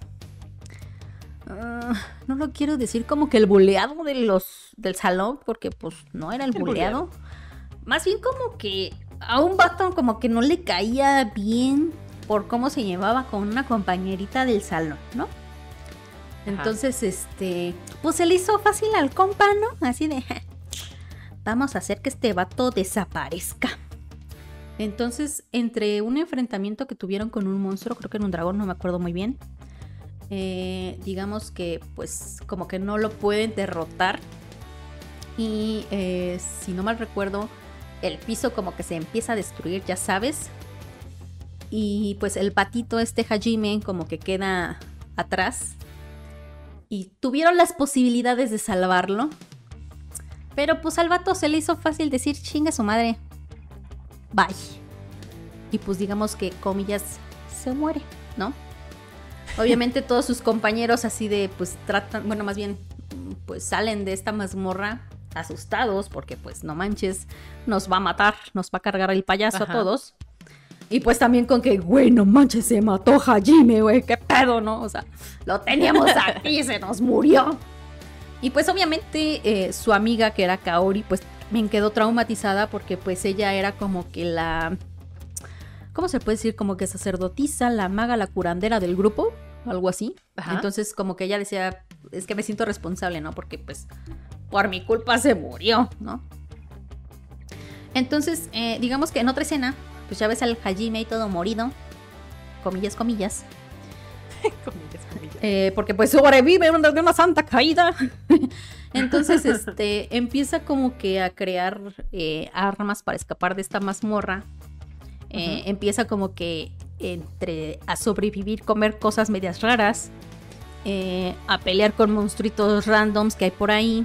no lo quiero decir como que el buleado del salón, porque pues no era el buleado. Más bien como que a un vato como que no le caía bien por cómo se llevaba con una compañerita del salón, ¿no? Entonces, pues se le hizo fácil al compa, ¿no? Así de, vamos a hacer que este vato desaparezca. Entonces, entre un enfrentamiento que tuvieron con un monstruo, creo que era un dragón, no me acuerdo muy bien, digamos que, pues, como que no lo pueden derrotar. Y, si no mal recuerdo, el piso como que se empieza a destruir, ya sabes. Y, pues, el patito Hajime como que queda atrás. Y tuvieron las posibilidades de salvarlo. Pero pues al vato se le hizo fácil decir, chinga su madre, bye. Y pues digamos que, comillas, se muere, ¿no? Obviamente todos sus compañeros así de, pues tratan, bueno, más bien, pues salen de esta mazmorra asustados. Porque pues no manches, nos va a matar, nos va a cargar el payaso a todos. Y pues también con que, güey, no manches, se mató Hajime, güey, qué pedo, ¿no? O sea, lo teníamos aquí, se nos murió. Y pues obviamente su amiga, que era Kaori, pues me quedó traumatizada porque pues ella era como que la... ¿Cómo se puede decir? Como que sacerdotisa, la maga, la curandera del grupo, algo así. Entonces como que ella decía, es que me siento responsable, ¿no? Porque pues por mi culpa se murió, ¿no? Entonces, digamos que en otra escena... Pues ya ves al Hajime y todo morido. Comillas. comillas. Porque pues sobrevive de una santa caída. Entonces, empieza como que a crear armas para escapar de esta mazmorra. Empieza como que a sobrevivir, comer cosas medias raras. A pelear con monstruitos randoms que hay por ahí.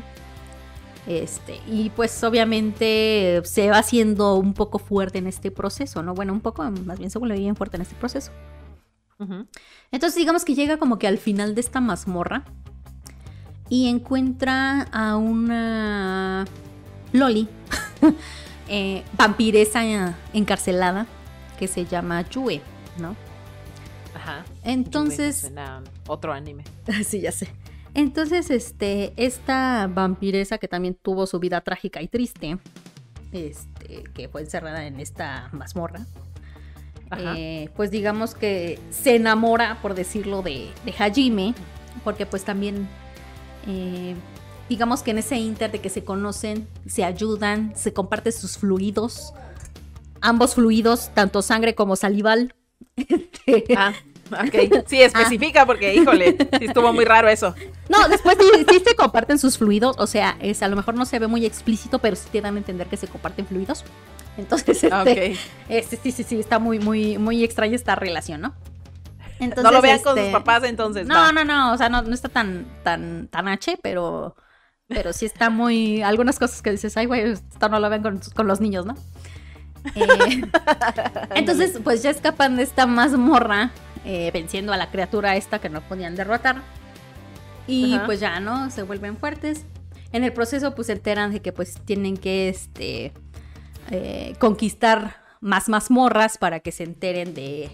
Y pues obviamente se va haciendo un poco fuerte en este proceso, ¿no? Bueno, un poco, más bien se vuelve bien fuerte en este proceso. Entonces digamos que llega como que al final de esta mazmorra y encuentra a una Loli, vampiresa encarcelada, que se llama Yue, ¿no? Ajá. Entonces... Suena otro anime. Sí, ya sé. Entonces, esta vampiresa que también tuvo su vida trágica y triste, que fue encerrada en esta mazmorra, pues digamos que se enamora, por decirlo, de Hajime, porque pues también, digamos que en ese inter de que se conocen, se ayudan, se comparten sus fluidos, ambos fluidos, tanto sangre como salival. Ok, sí, especifica porque, híjole, sí estuvo muy raro eso. No, después sí se comparten sus fluidos, o sea, a lo mejor no se ve muy explícito, pero sí te dan a entender que se comparten fluidos. Entonces, sí, está muy extraña esta relación, ¿no? Entonces, no lo vean con sus papás, entonces. No, o sea, no está tan H, pero sí está muy... Algunas cosas que dices, ay, güey, esto no lo vean con los niños, ¿no? Entonces, pues ya escapan de esta mazmorra, venciendo a la criatura esta que no podían derrotar. Y pues ya, ¿no? Se vuelven fuertes. En el proceso, pues se enteran de que pues tienen que conquistar más mazmorras para que se enteren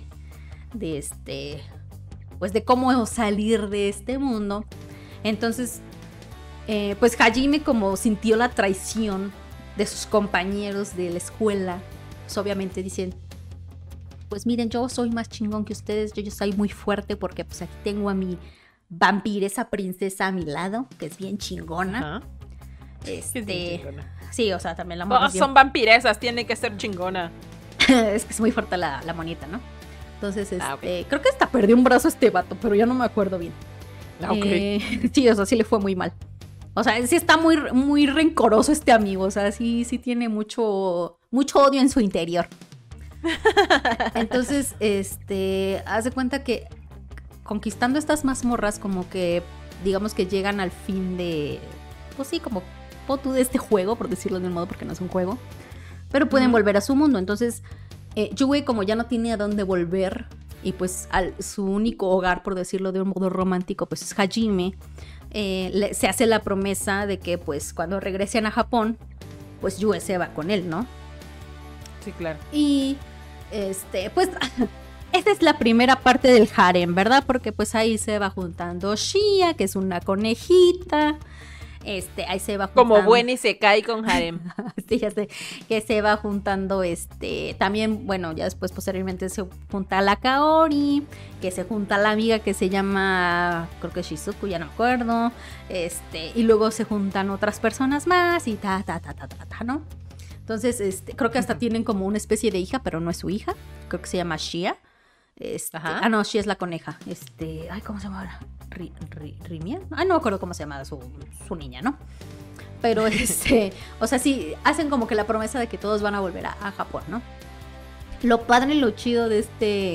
pues de cómo salir de este mundo. Entonces, pues Hajime, como sintió la traición de sus compañeros de la escuela, pues obviamente dicen, pues miren, yo soy más chingón que ustedes, yo soy muy fuerte porque pues aquí tengo a mi vampiresa princesa a mi lado, que es bien chingona. Es bien chingona. Sí, o sea, también la monita. Son vampiresas, tiene que ser chingona. Es que es muy fuerte la monita, ¿no? Entonces, okay. Creo que hasta perdió un brazo este vato, pero ya no me acuerdo bien. Okay. Sí, o sea, sí le fue muy mal. O sea, sí está muy rencoroso este amigo, o sea, sí tiene mucho odio en su interior. Entonces, haz de cuenta que conquistando estas mazmorras, como que, digamos que llegan al fin de, pues sí, como tú de este juego, por decirlo de un modo, porque no es un juego, pero pueden volver a su mundo. Entonces, Yue, como ya no tiene a dónde volver, y pues su único hogar, por decirlo de un modo romántico, pues es Hajime, se hace la promesa de que pues cuando regresen a Japón, pues Yue se va con él, ¿no? Sí, claro. Y pues esta es la primera parte del harem, ¿verdad? Porque pues ahí se va juntando Shia, que es una conejita. Ahí se va juntando... Como buen isekai con harem. Sí, ya sé. Que se va juntando también, bueno, ya después posteriormente se junta la Kaori, que se junta la amiga que se llama, creo que Shizuku, ya no me acuerdo. Y luego se juntan otras personas más y ¿no? Entonces, creo que hasta tienen como una especie de hija, pero no es su hija. Creo que se llama Shia. No, Shia es la coneja. Ay, ¿cómo se llama ahora? ¿Rimia? Ay, no me acuerdo cómo se llama su niña, ¿no? Pero, o sea, sí, hacen como que la promesa de que todos van a volver a Japón, ¿no? Lo padre y lo chido de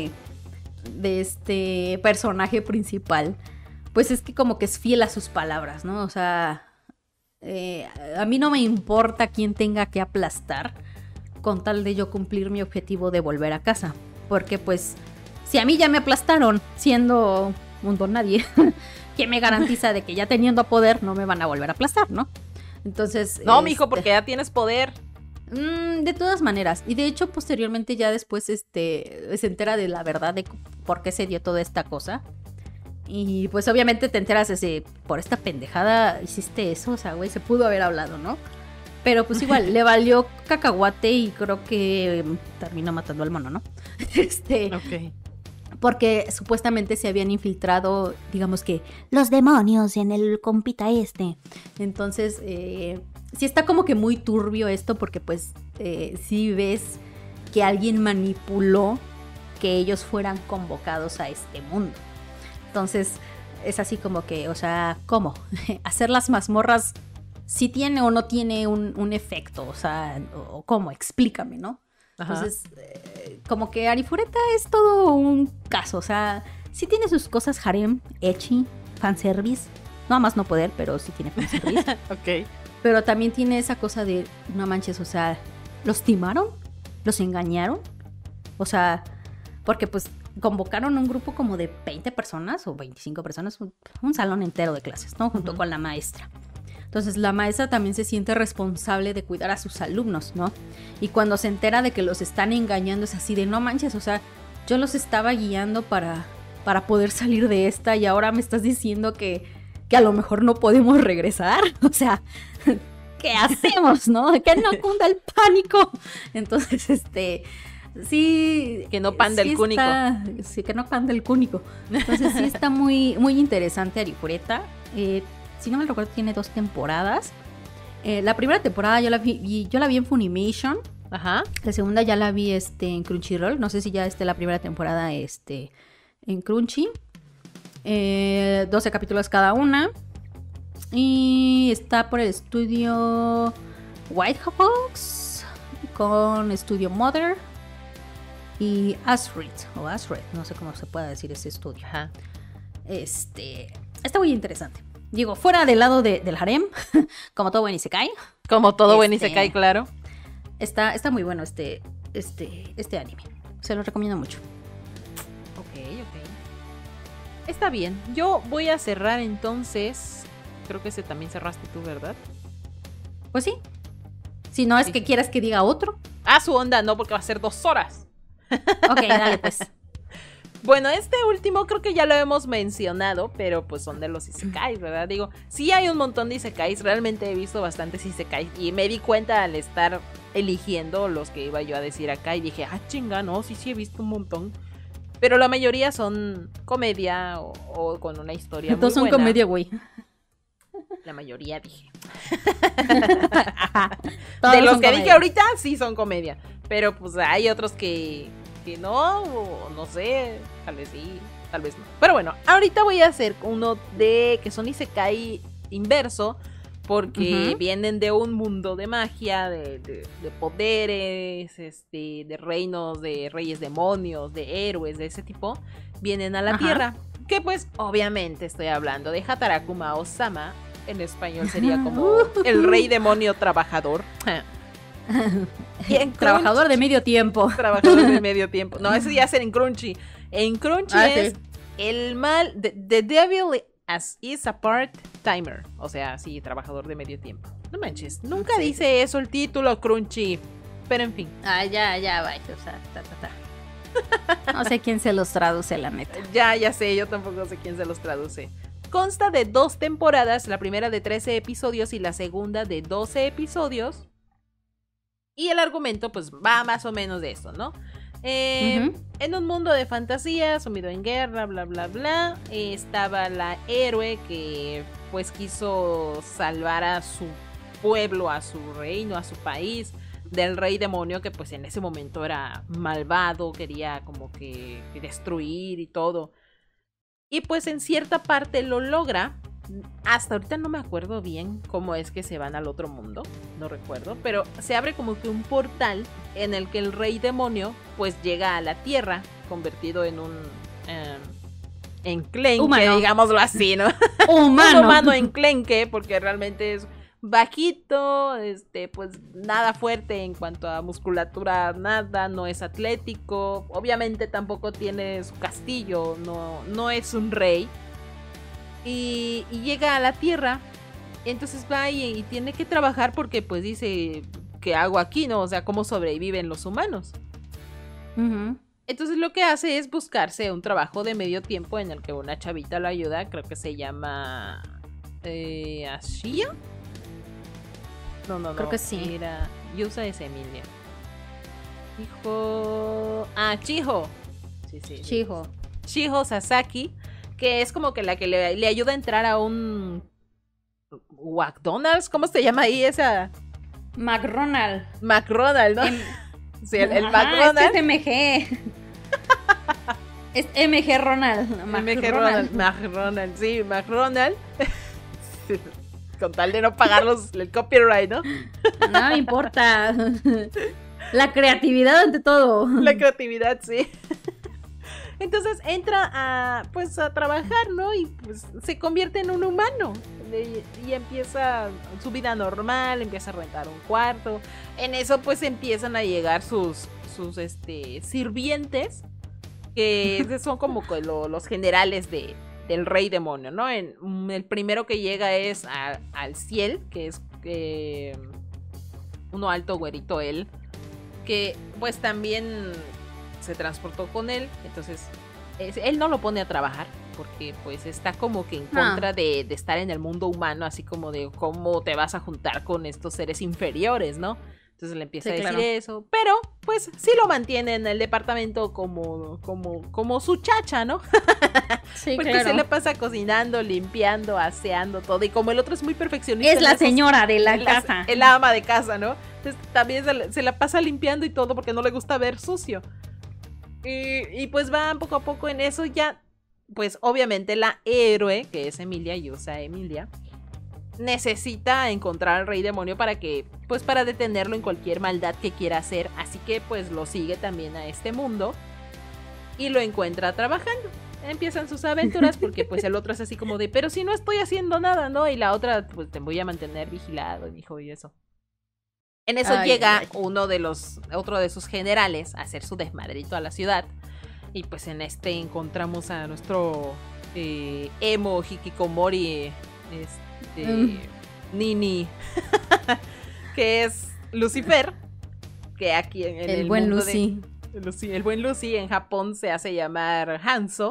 este personaje principal, pues es que como que es fiel a sus palabras, ¿no? O sea... a mí no me importa quién tenga que aplastar con tal de yo cumplir mi objetivo de volver a casa, porque pues si a mí ya me aplastaron siendo un don nadie, ¿quién me garantiza de que ya teniendo poder no me van a volver a aplastar, no? Entonces no, mijo, porque ya tienes poder. De todas maneras, y de hecho posteriormente ya después se entera de la verdad de por qué se dio toda esta cosa. Y pues obviamente te enteras por esta pendejada hiciste eso, o sea, güey, se pudo haber hablado, ¿no? Pero pues igual, le valió cacahuate y creo que terminó matando al mono, ¿no? Ok. Porque supuestamente se habían infiltrado, digamos que, los demonios en el compita Entonces, sí está como que muy turbio esto porque pues sí ves que alguien manipuló que ellos fueran convocados a este mundo. Entonces, es así como que, o sea, ¿cómo? ¿Hacer las mazmorras sí tiene o no tiene un efecto? O sea, o ¿cómo? Explícame, ¿no? Ajá. Entonces, como que Arifureta es todo un caso, o sea, sí tiene sus cosas harem, ecchi, fanservice, no más no poder, pero sí tiene fanservice. Ok. Pero también tiene esa cosa de, no manches, o sea, ¿los timaron? ¿Los engañaron? O sea, porque pues... convocaron un grupo como de 20 personas o 25 personas, un salón entero de clases, ¿no? Junto con la maestra. Entonces la maestra también se siente responsable de cuidar a sus alumnos, ¿no? Y cuando se entera de que los están engañando es así de no manches, o sea, yo los estaba guiando para poder salir de esta y ahora me estás diciendo que a lo mejor no podemos regresar. O sea, ¿qué hacemos, no? Que no cunda el pánico. Entonces, sí... Que no panda el cúnico. Sí, que no panda el cúnico. Entonces sí está muy, muy interesante Arifureta. Si no me recuerdo, tiene 2 temporadas. La primera temporada yo la vi en Funimation. Ajá. La segunda ya la vi en Crunchyroll. No sé si ya esté la primera temporada en Crunchy. 12 capítulos cada una. Y está por el estudio White Fox con Estudio Mother y Astrid, no sé cómo se puede decir ese estudio. Ajá. Está muy interesante. Digo, fuera del lado del harem, como todo buen isekai. Como todo buen isekai, claro. Está muy bueno este anime. Se lo recomiendo mucho. Ok. Está bien. Yo voy a cerrar entonces. Creo que ese también cerraste tú, ¿verdad? Pues sí. Si no es que quieras que diga otro. Su onda, no, porque va a ser 2 horas. Ok, dale pues. Bueno, este último creo que ya lo hemos mencionado, pero pues son de los isekais, ¿verdad? Digo, sí hay un montón de isekais, realmente he visto bastantes isekais y me di cuenta al estar eligiendo los que iba yo a decir acá y dije, chinga, no, sí he visto un montón. Pero la mayoría son comedia o con una historia muy buena. Todos son comedia, güey. La mayoría dije. De los que dije ahorita sí son comedia, pero pues hay otros que no, o no sé, tal vez sí, tal vez no. Pero bueno, ahorita voy a hacer uno de que son isekai inverso, porque vienen de un mundo de magia, de poderes, de reinos, de reyes demonios, de héroes, de ese tipo, vienen a la Tierra. Que pues obviamente estoy hablando de Hatarakuma Osama. En español sería como el rey demonio trabajador. Trabajador de medio tiempo. Trabajador de medio tiempo. No, eso ya es en Crunchy. En Crunchy es el mal. The devil is a part-timer. O sea, sí, trabajador de medio tiempo. No manches, nunca dice eso el título, Crunchy. Pero en fin. Ya, vaya. O sea, no sé quién se los traduce, la neta. Ya sé, yo tampoco sé quién se los traduce. Consta de 2 temporadas, la primera de 13 episodios y la segunda de 12 episodios. Y el argumento pues va más o menos de eso, ¿no? En un mundo de fantasía, sumido en guerra, bla bla bla, estaba la héroe que pues quiso salvar a su pueblo, a su reino, a su país, del rey demonio que pues en ese momento era malvado, quería como que destruir y todo. Y pues en cierta parte lo logra. Hasta ahorita no me acuerdo bien cómo es que se van al otro mundo. No recuerdo. Pero se abre como que un portal en el que el rey demonio pues llega a la tierra. Convertido en un enclenque, humano, digámoslo así, ¿no? Un humano enclenque, porque realmente es bajito, pues nada fuerte en cuanto a musculatura, nada, no es atlético, obviamente tampoco tiene su castillo, no es un rey, y llega a la tierra, entonces va y tiene que trabajar porque pues dice, ¿qué hago aquí, no? O sea, ¿cómo sobreviven los humanos? Entonces lo que hace es buscarse un trabajo de medio tiempo en el que una chavita lo ayuda, creo que se llama Ashia. No. Creo que sí. Era Yusa es Emilia. Chiho. Sí. Chiho Sasaki, que es como que la que le ayuda a entrar a un McDonald's, ¿cómo se llama ahí esa? McDonald's, ¿no? Sí, el McDonald's. Es MG. Es MG Ronald. McDonald's, sí, McDonald's. Sí. Con tal de no pagar el copyright, ¿no? No me importa. La creatividad ante todo. La creatividad, sí. Entonces entra a trabajar, ¿no? Y pues se convierte en un humano. Y empieza su vida normal, empieza a rentar un cuarto. En eso pues empiezan a llegar sus sirvientes, que son como los generales del rey demonio, ¿no? El primero que llega es al Ciel, que es uno alto, güerito él, que pues también se transportó con él, entonces él no lo pone a trabajar, porque pues está como que en contra de estar en el mundo humano, así como de cómo te vas a juntar con estos seres inferiores, ¿no? Entonces le empieza a decir eso, pero pues sí lo mantiene en el departamento como su chacha, ¿no? Sí, porque se le pasa cocinando, limpiando, aseando todo, y como el otro es muy perfeccionista. Es la señora de la casa. El ama de casa, ¿no? Entonces también se la pasa limpiando y todo porque no le gusta ver sucio. Y pues van poco a poco en eso ya. Pues obviamente la héroe, que es Emilia, Yusa Emilia, necesita encontrar al rey demonio para detenerlo en cualquier maldad que quiera hacer. Así que pues lo sigue también a este mundo y lo encuentra trabajando. Empiezan sus aventuras porque pues el otro es así como de, pero si no estoy haciendo nada, ¿no? Y la otra, pues te voy a mantener vigilado, hijo, y eso. En eso llega otro de sus generales a hacer su desmadrito a la ciudad. Y pues en encontramos a nuestro emo hikikomori, Nini, que es Lucifer, que aquí en el buen mundo Lucy. El buen Lucy en Japón se hace llamar Hanzo.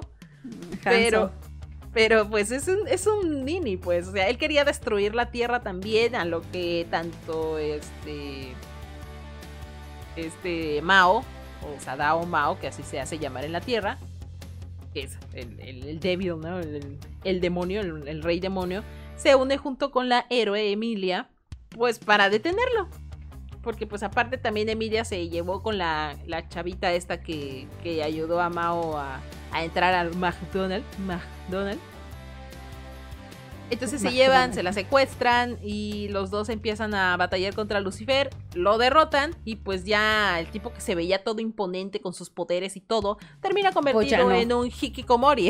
Pero pues es un Nini, pues, o sea, él quería destruir la tierra también, a lo que tanto Mao, o Sadao Mao, que así se hace llamar en la tierra, que es el devil, ¿no? El demonio, el rey demonio, se une junto con la héroe Emilia, pues para detenerlo. Porque pues aparte también Emilia se llevó con la chavita esta que ayudó a Mao a entrar al McDonald's. Entonces se llevan, se la secuestran y los dos empiezan a batallar contra Lucifer, lo derrotan y pues ya el tipo que se veía todo imponente con sus poderes y todo, termina convertido en un hikikomori.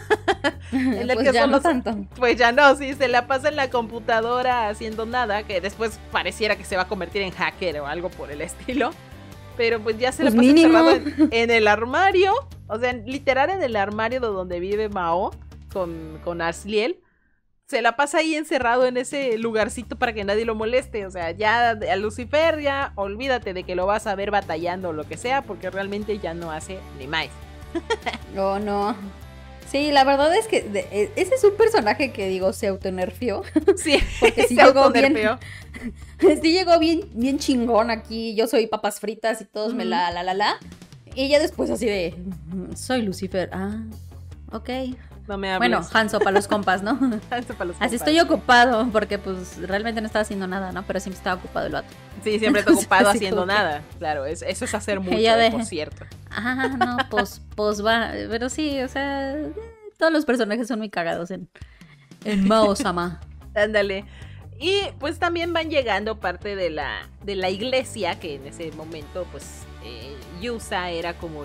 En el pues que ya solo no tanto. Pues ya no, sí, se la pasa en la computadora haciendo nada, que después pareciera que se va a convertir en hacker o algo por el estilo. Pero pues ya se la pasa encerrado en el armario, o sea, literal en el armario de donde vive Mao con Asliel. Se la pasa ahí encerrado en ese lugarcito para que nadie lo moleste. O sea, ya a Lucifer ya olvídate de que lo vas a ver batallando o lo que sea, porque realmente ya no hace ni más. Oh, no. Sí, la verdad es que ese es un personaje que digo se autonerfió. Sí, porque sí llegó bien. Sí llegó bien chingón aquí. Yo soy papas fritas y todos me la. Y ya después así de soy Lucifer. Ah, ok. No me hables. Bueno, Hanzo para los compas, ¿no? Hanzo para los compas. Así estoy ocupado, porque pues realmente no estaba haciendo nada, ¿no? Pero siempre estaba ocupado el vato. Sí, siempre está ocupado haciendo nada. Claro, eso es hacer mucho, por cierto. Ah, no, pues va. Pero sí, o sea, todos los personajes son muy cagados en Mao-sama. Ándale. Y pues también van llegando parte de la iglesia, que en ese momento pues Yusa era como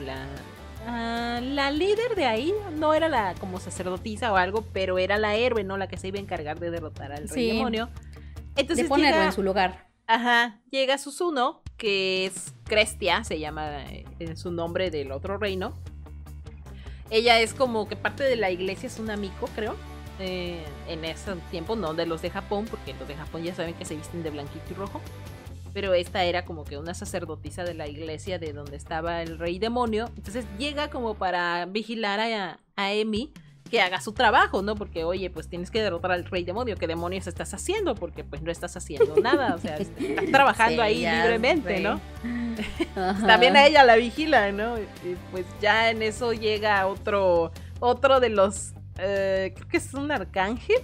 la líder de ahí, no era la como sacerdotisa o algo, pero era la héroe, ¿no? La que se iba a encargar de derrotar al rey demonio. Entonces de ponerlo en su lugar. Ajá, llega Susuno, que es Crestia, se llama en su nombre del otro reino. Ella es como que parte de la iglesia, es una miko, creo. En ese tiempo, no de los de Japón, porque los de Japón ya saben que se visten de blanquito y rojo. Pero esta era como que una sacerdotisa de la iglesia de donde estaba el rey demonio. Entonces llega como para vigilar a Emi que haga su trabajo, ¿no? Porque, oye, pues tienes que derrotar al rey demonio. ¿Qué demonios estás haciendo? Porque pues no estás haciendo nada. O sea, estás trabajando ahí libremente, ¿no? También a ella la vigila, ¿no? Y pues ya en eso llega otro de los... creo que es un arcángel.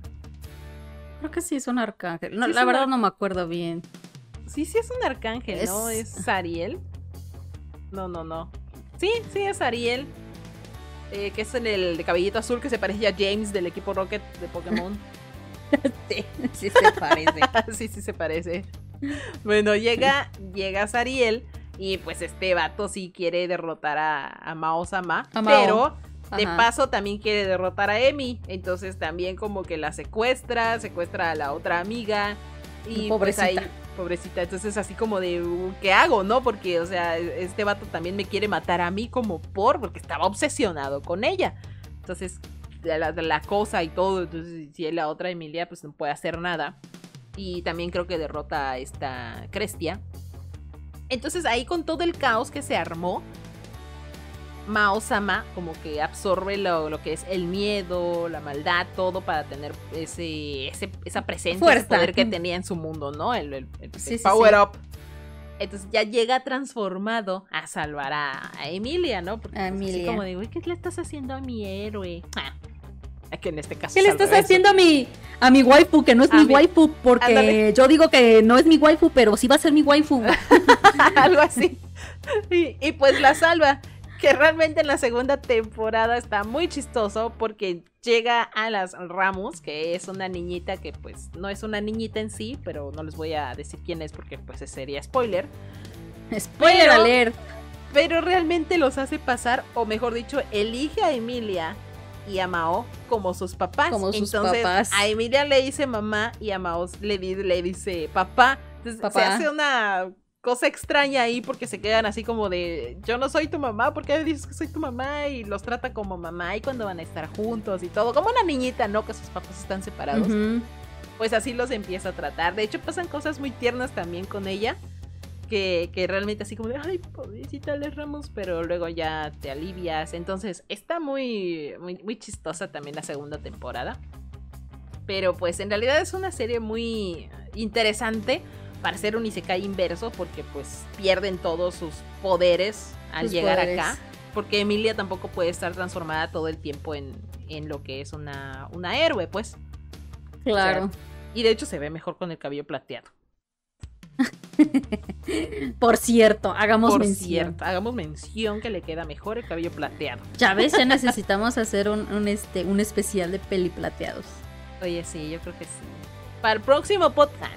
Creo que sí es un arcángel. No, sí, la verdad no me acuerdo bien. Sí es un arcángel, ¿no? ¿Es Ariel? No. Sí, es Ariel. Que es el de cabellito azul que se parece a James del equipo Rocket de Pokémon. Sí se parece. Sí se parece. Bueno, llega Ariel y pues este vato sí quiere derrotar a Mao-sama, pero de paso también quiere derrotar a Emi. Entonces también como que la secuestra a la otra amiga. Y pobrecita. Pues ahí, pobrecita, entonces así como de ¿qué hago, no? Porque, o sea, este vato también me quiere matar a mí porque estaba obsesionado con ella. Entonces, la cosa y todo. Entonces, si la otra Emilia, pues no puede hacer nada. Y también creo que derrota a esta Crestia. Entonces ahí con todo el caos que se armó, Mao-sama como que absorbe lo que es el miedo, la maldad, todo para tener esa presencia, ese poder que tenía en su mundo, ¿no? El power up. Entonces ya llega transformado a salvar a Emilia, ¿no? Porque a Emilia. Así como digo, ¿qué le estás haciendo a mi héroe? Que en este caso ¿qué le estás haciendo a mi waifu? Que no es mi waifu, porque ándale. Yo digo que no es mi waifu, pero sí va a ser mi waifu. Algo así. Y pues la salva. Que realmente en la segunda temporada está muy chistoso porque llega a las Ramos, que es una niñita que pues no es una niñita en sí, pero no les voy a decir quién es porque pues sería spoiler. Spoiler alert. Pero realmente los hace pasar, o mejor dicho, elige a Emilia y a Mao como sus papás. Entonces, a Emilia le dice mamá y a Mao le dice papá. Entonces se hace una cosa extraña ahí porque se quedan así como de yo no soy tu mamá, ¿por qué dices que soy tu mamá? Y los trata como mamá y cuando van a estar juntos y todo, como una niñita, ¿no? Que sus papás están separados. Pues así los empieza a tratar. De hecho pasan cosas muy tiernas también con ella que realmente así como de ay, pobrecita Les Ramos, pero luego ya te alivias. Entonces está muy, muy, muy chistosa también la segunda temporada. Pero pues en realidad es una serie muy interesante para ser un isekai inverso, porque pues pierden todos sus poderes al llegar acá, porque Emilia tampoco puede estar transformada todo el tiempo en lo que es una héroe, pues. Claro. O sea, y de hecho se ve mejor con el cabello plateado. Por cierto, hagamos mención que le queda mejor el cabello plateado. Ya ves, ya necesitamos hacer un especial de peli plateados. Oye, sí, yo creo que sí. Para el próximo podcast.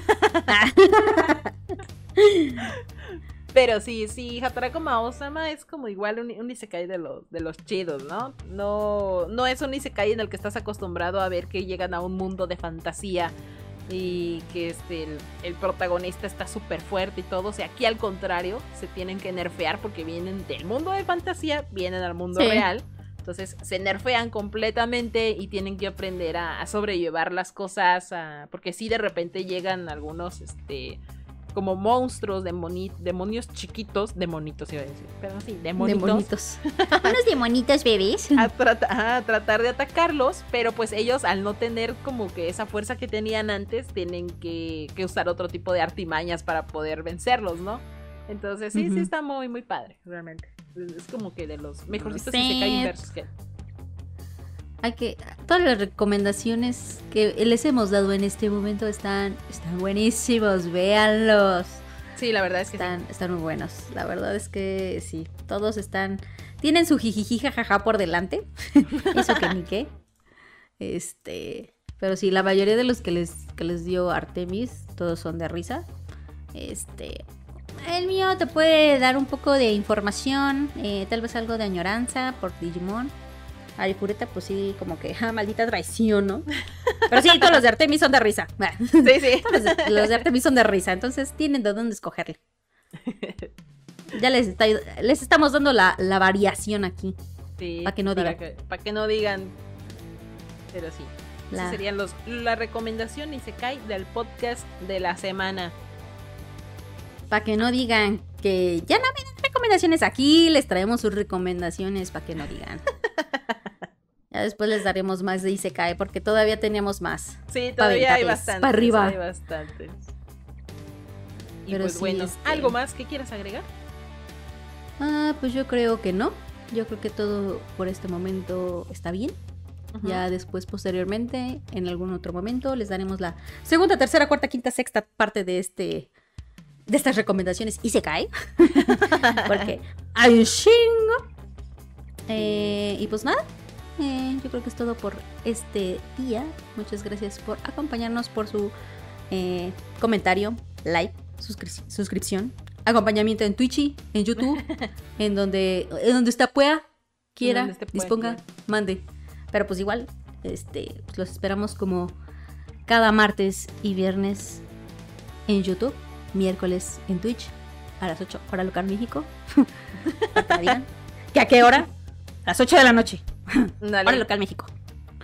Pero sí, Hatarako Mao-sama es como igual un isekai de los chidos, ¿no? No es un isekai en el que estás acostumbrado a ver que llegan a un mundo de fantasía y que el protagonista está súper fuerte y todo. O sea, aquí al contrario, se tienen que nerfear porque vienen del mundo de fantasía, vienen al mundo real. Entonces se nerfean completamente y tienen que aprender a sobrellevar las cosas, porque sí de repente llegan algunos como monstruos, demonios chiquitos, demonitos iba a decir, pero sí, demonitos. Unos demonitos bebés. A tratar de atacarlos, pero pues ellos al no tener como que esa fuerza que tenían antes, tienen que usar otro tipo de artimañas para poder vencerlos, ¿no? Entonces sí está muy, muy padre, realmente. Es como que de los mejorcitos isekai inversos que todas las recomendaciones que les hemos dado en este momento están buenísimos, véanlos. Sí, la verdad es que están muy buenos. La verdad es que sí, todos tienen su jijiji jajaja por delante. Eso que ni qué. Pero sí, la mayoría de los que les dio Artemis, todos son de risa. El mío te puede dar un poco de información, tal vez algo de añoranza por Digimon. Arifureta, pues sí, como que, maldita traición, ¿no? Pero sí, todos los de Artemis son de risa. Sí. Los de Artemis son de risa, entonces tienen de dónde escogerle. Ya les estamos dando la variación aquí. Sí, para que no digan. Para que no digan. Pero sí. Esas serían la recomendación isekai del podcast de la semana. Para que no digan que ya no vienen recomendaciones aquí, les traemos sus recomendaciones para que no digan. Ya después les daremos más de isekai porque todavía teníamos más. Sí, todavía hay bastantes. Para arriba. Hay bastantes. Y pero pues sí, bueno, ¿algo más que quieras agregar? Pues yo creo que no. Yo creo que todo por este momento está bien. Ya después, posteriormente, en algún otro momento, les daremos la segunda, tercera, cuarta, quinta, sexta parte de estas recomendaciones isekai. Porque hay un chingo. Y pues nada. Yo creo que es todo por este día. Muchas gracias por acompañarnos, por su comentario, like, suscripción, acompañamiento en Twitch, en YouTube, en donde usted pueda, quiera, disponga, mande. Pero pues igual, pues los esperamos como cada martes y viernes en YouTube, miércoles en Twitch, a las 8 hora local México. ¿Que a qué hora? A las 8 de la noche. Hora local México.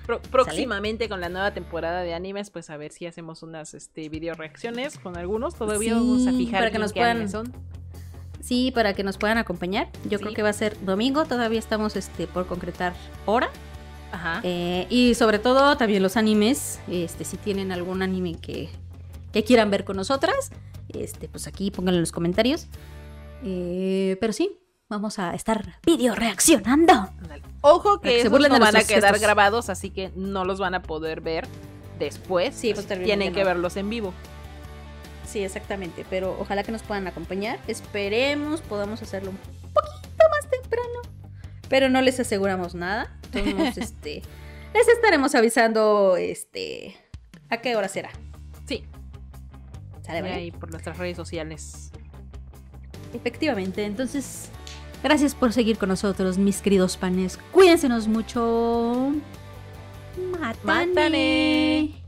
Próximamente con la nueva temporada de animes, pues a ver si hacemos unas video reacciones con algunos. Todavía vamos a fijar para que nos qué puedan... animes son. Sí, para que nos puedan acompañar. Yo creo que va a ser domingo. Todavía estamos por concretar hora. Ajá. Y sobre todo también los animes. Si tienen algún anime que quieran ver con nosotras, pues aquí pónganlo en los comentarios. Pero sí, vamos a estar video reaccionando. Ándale. Ojo Para que que se esos burlen no de van a nuestros quedar gestos. grabados, así que no los van a poder ver después. Sí, pues, tienen que verlos en vivo. Sí, exactamente. Pero ojalá que nos puedan acompañar. Esperemos podamos hacerlo un poquito más temprano. Pero no les aseguramos nada. Entonces, les estaremos avisando a qué hora será. Sí. ¿Sale, vale? Ahí por nuestras redes sociales. Efectivamente. Entonces, gracias por seguir con nosotros, mis queridos panes. Cuídensenos mucho. Mátane. ¡Mátane!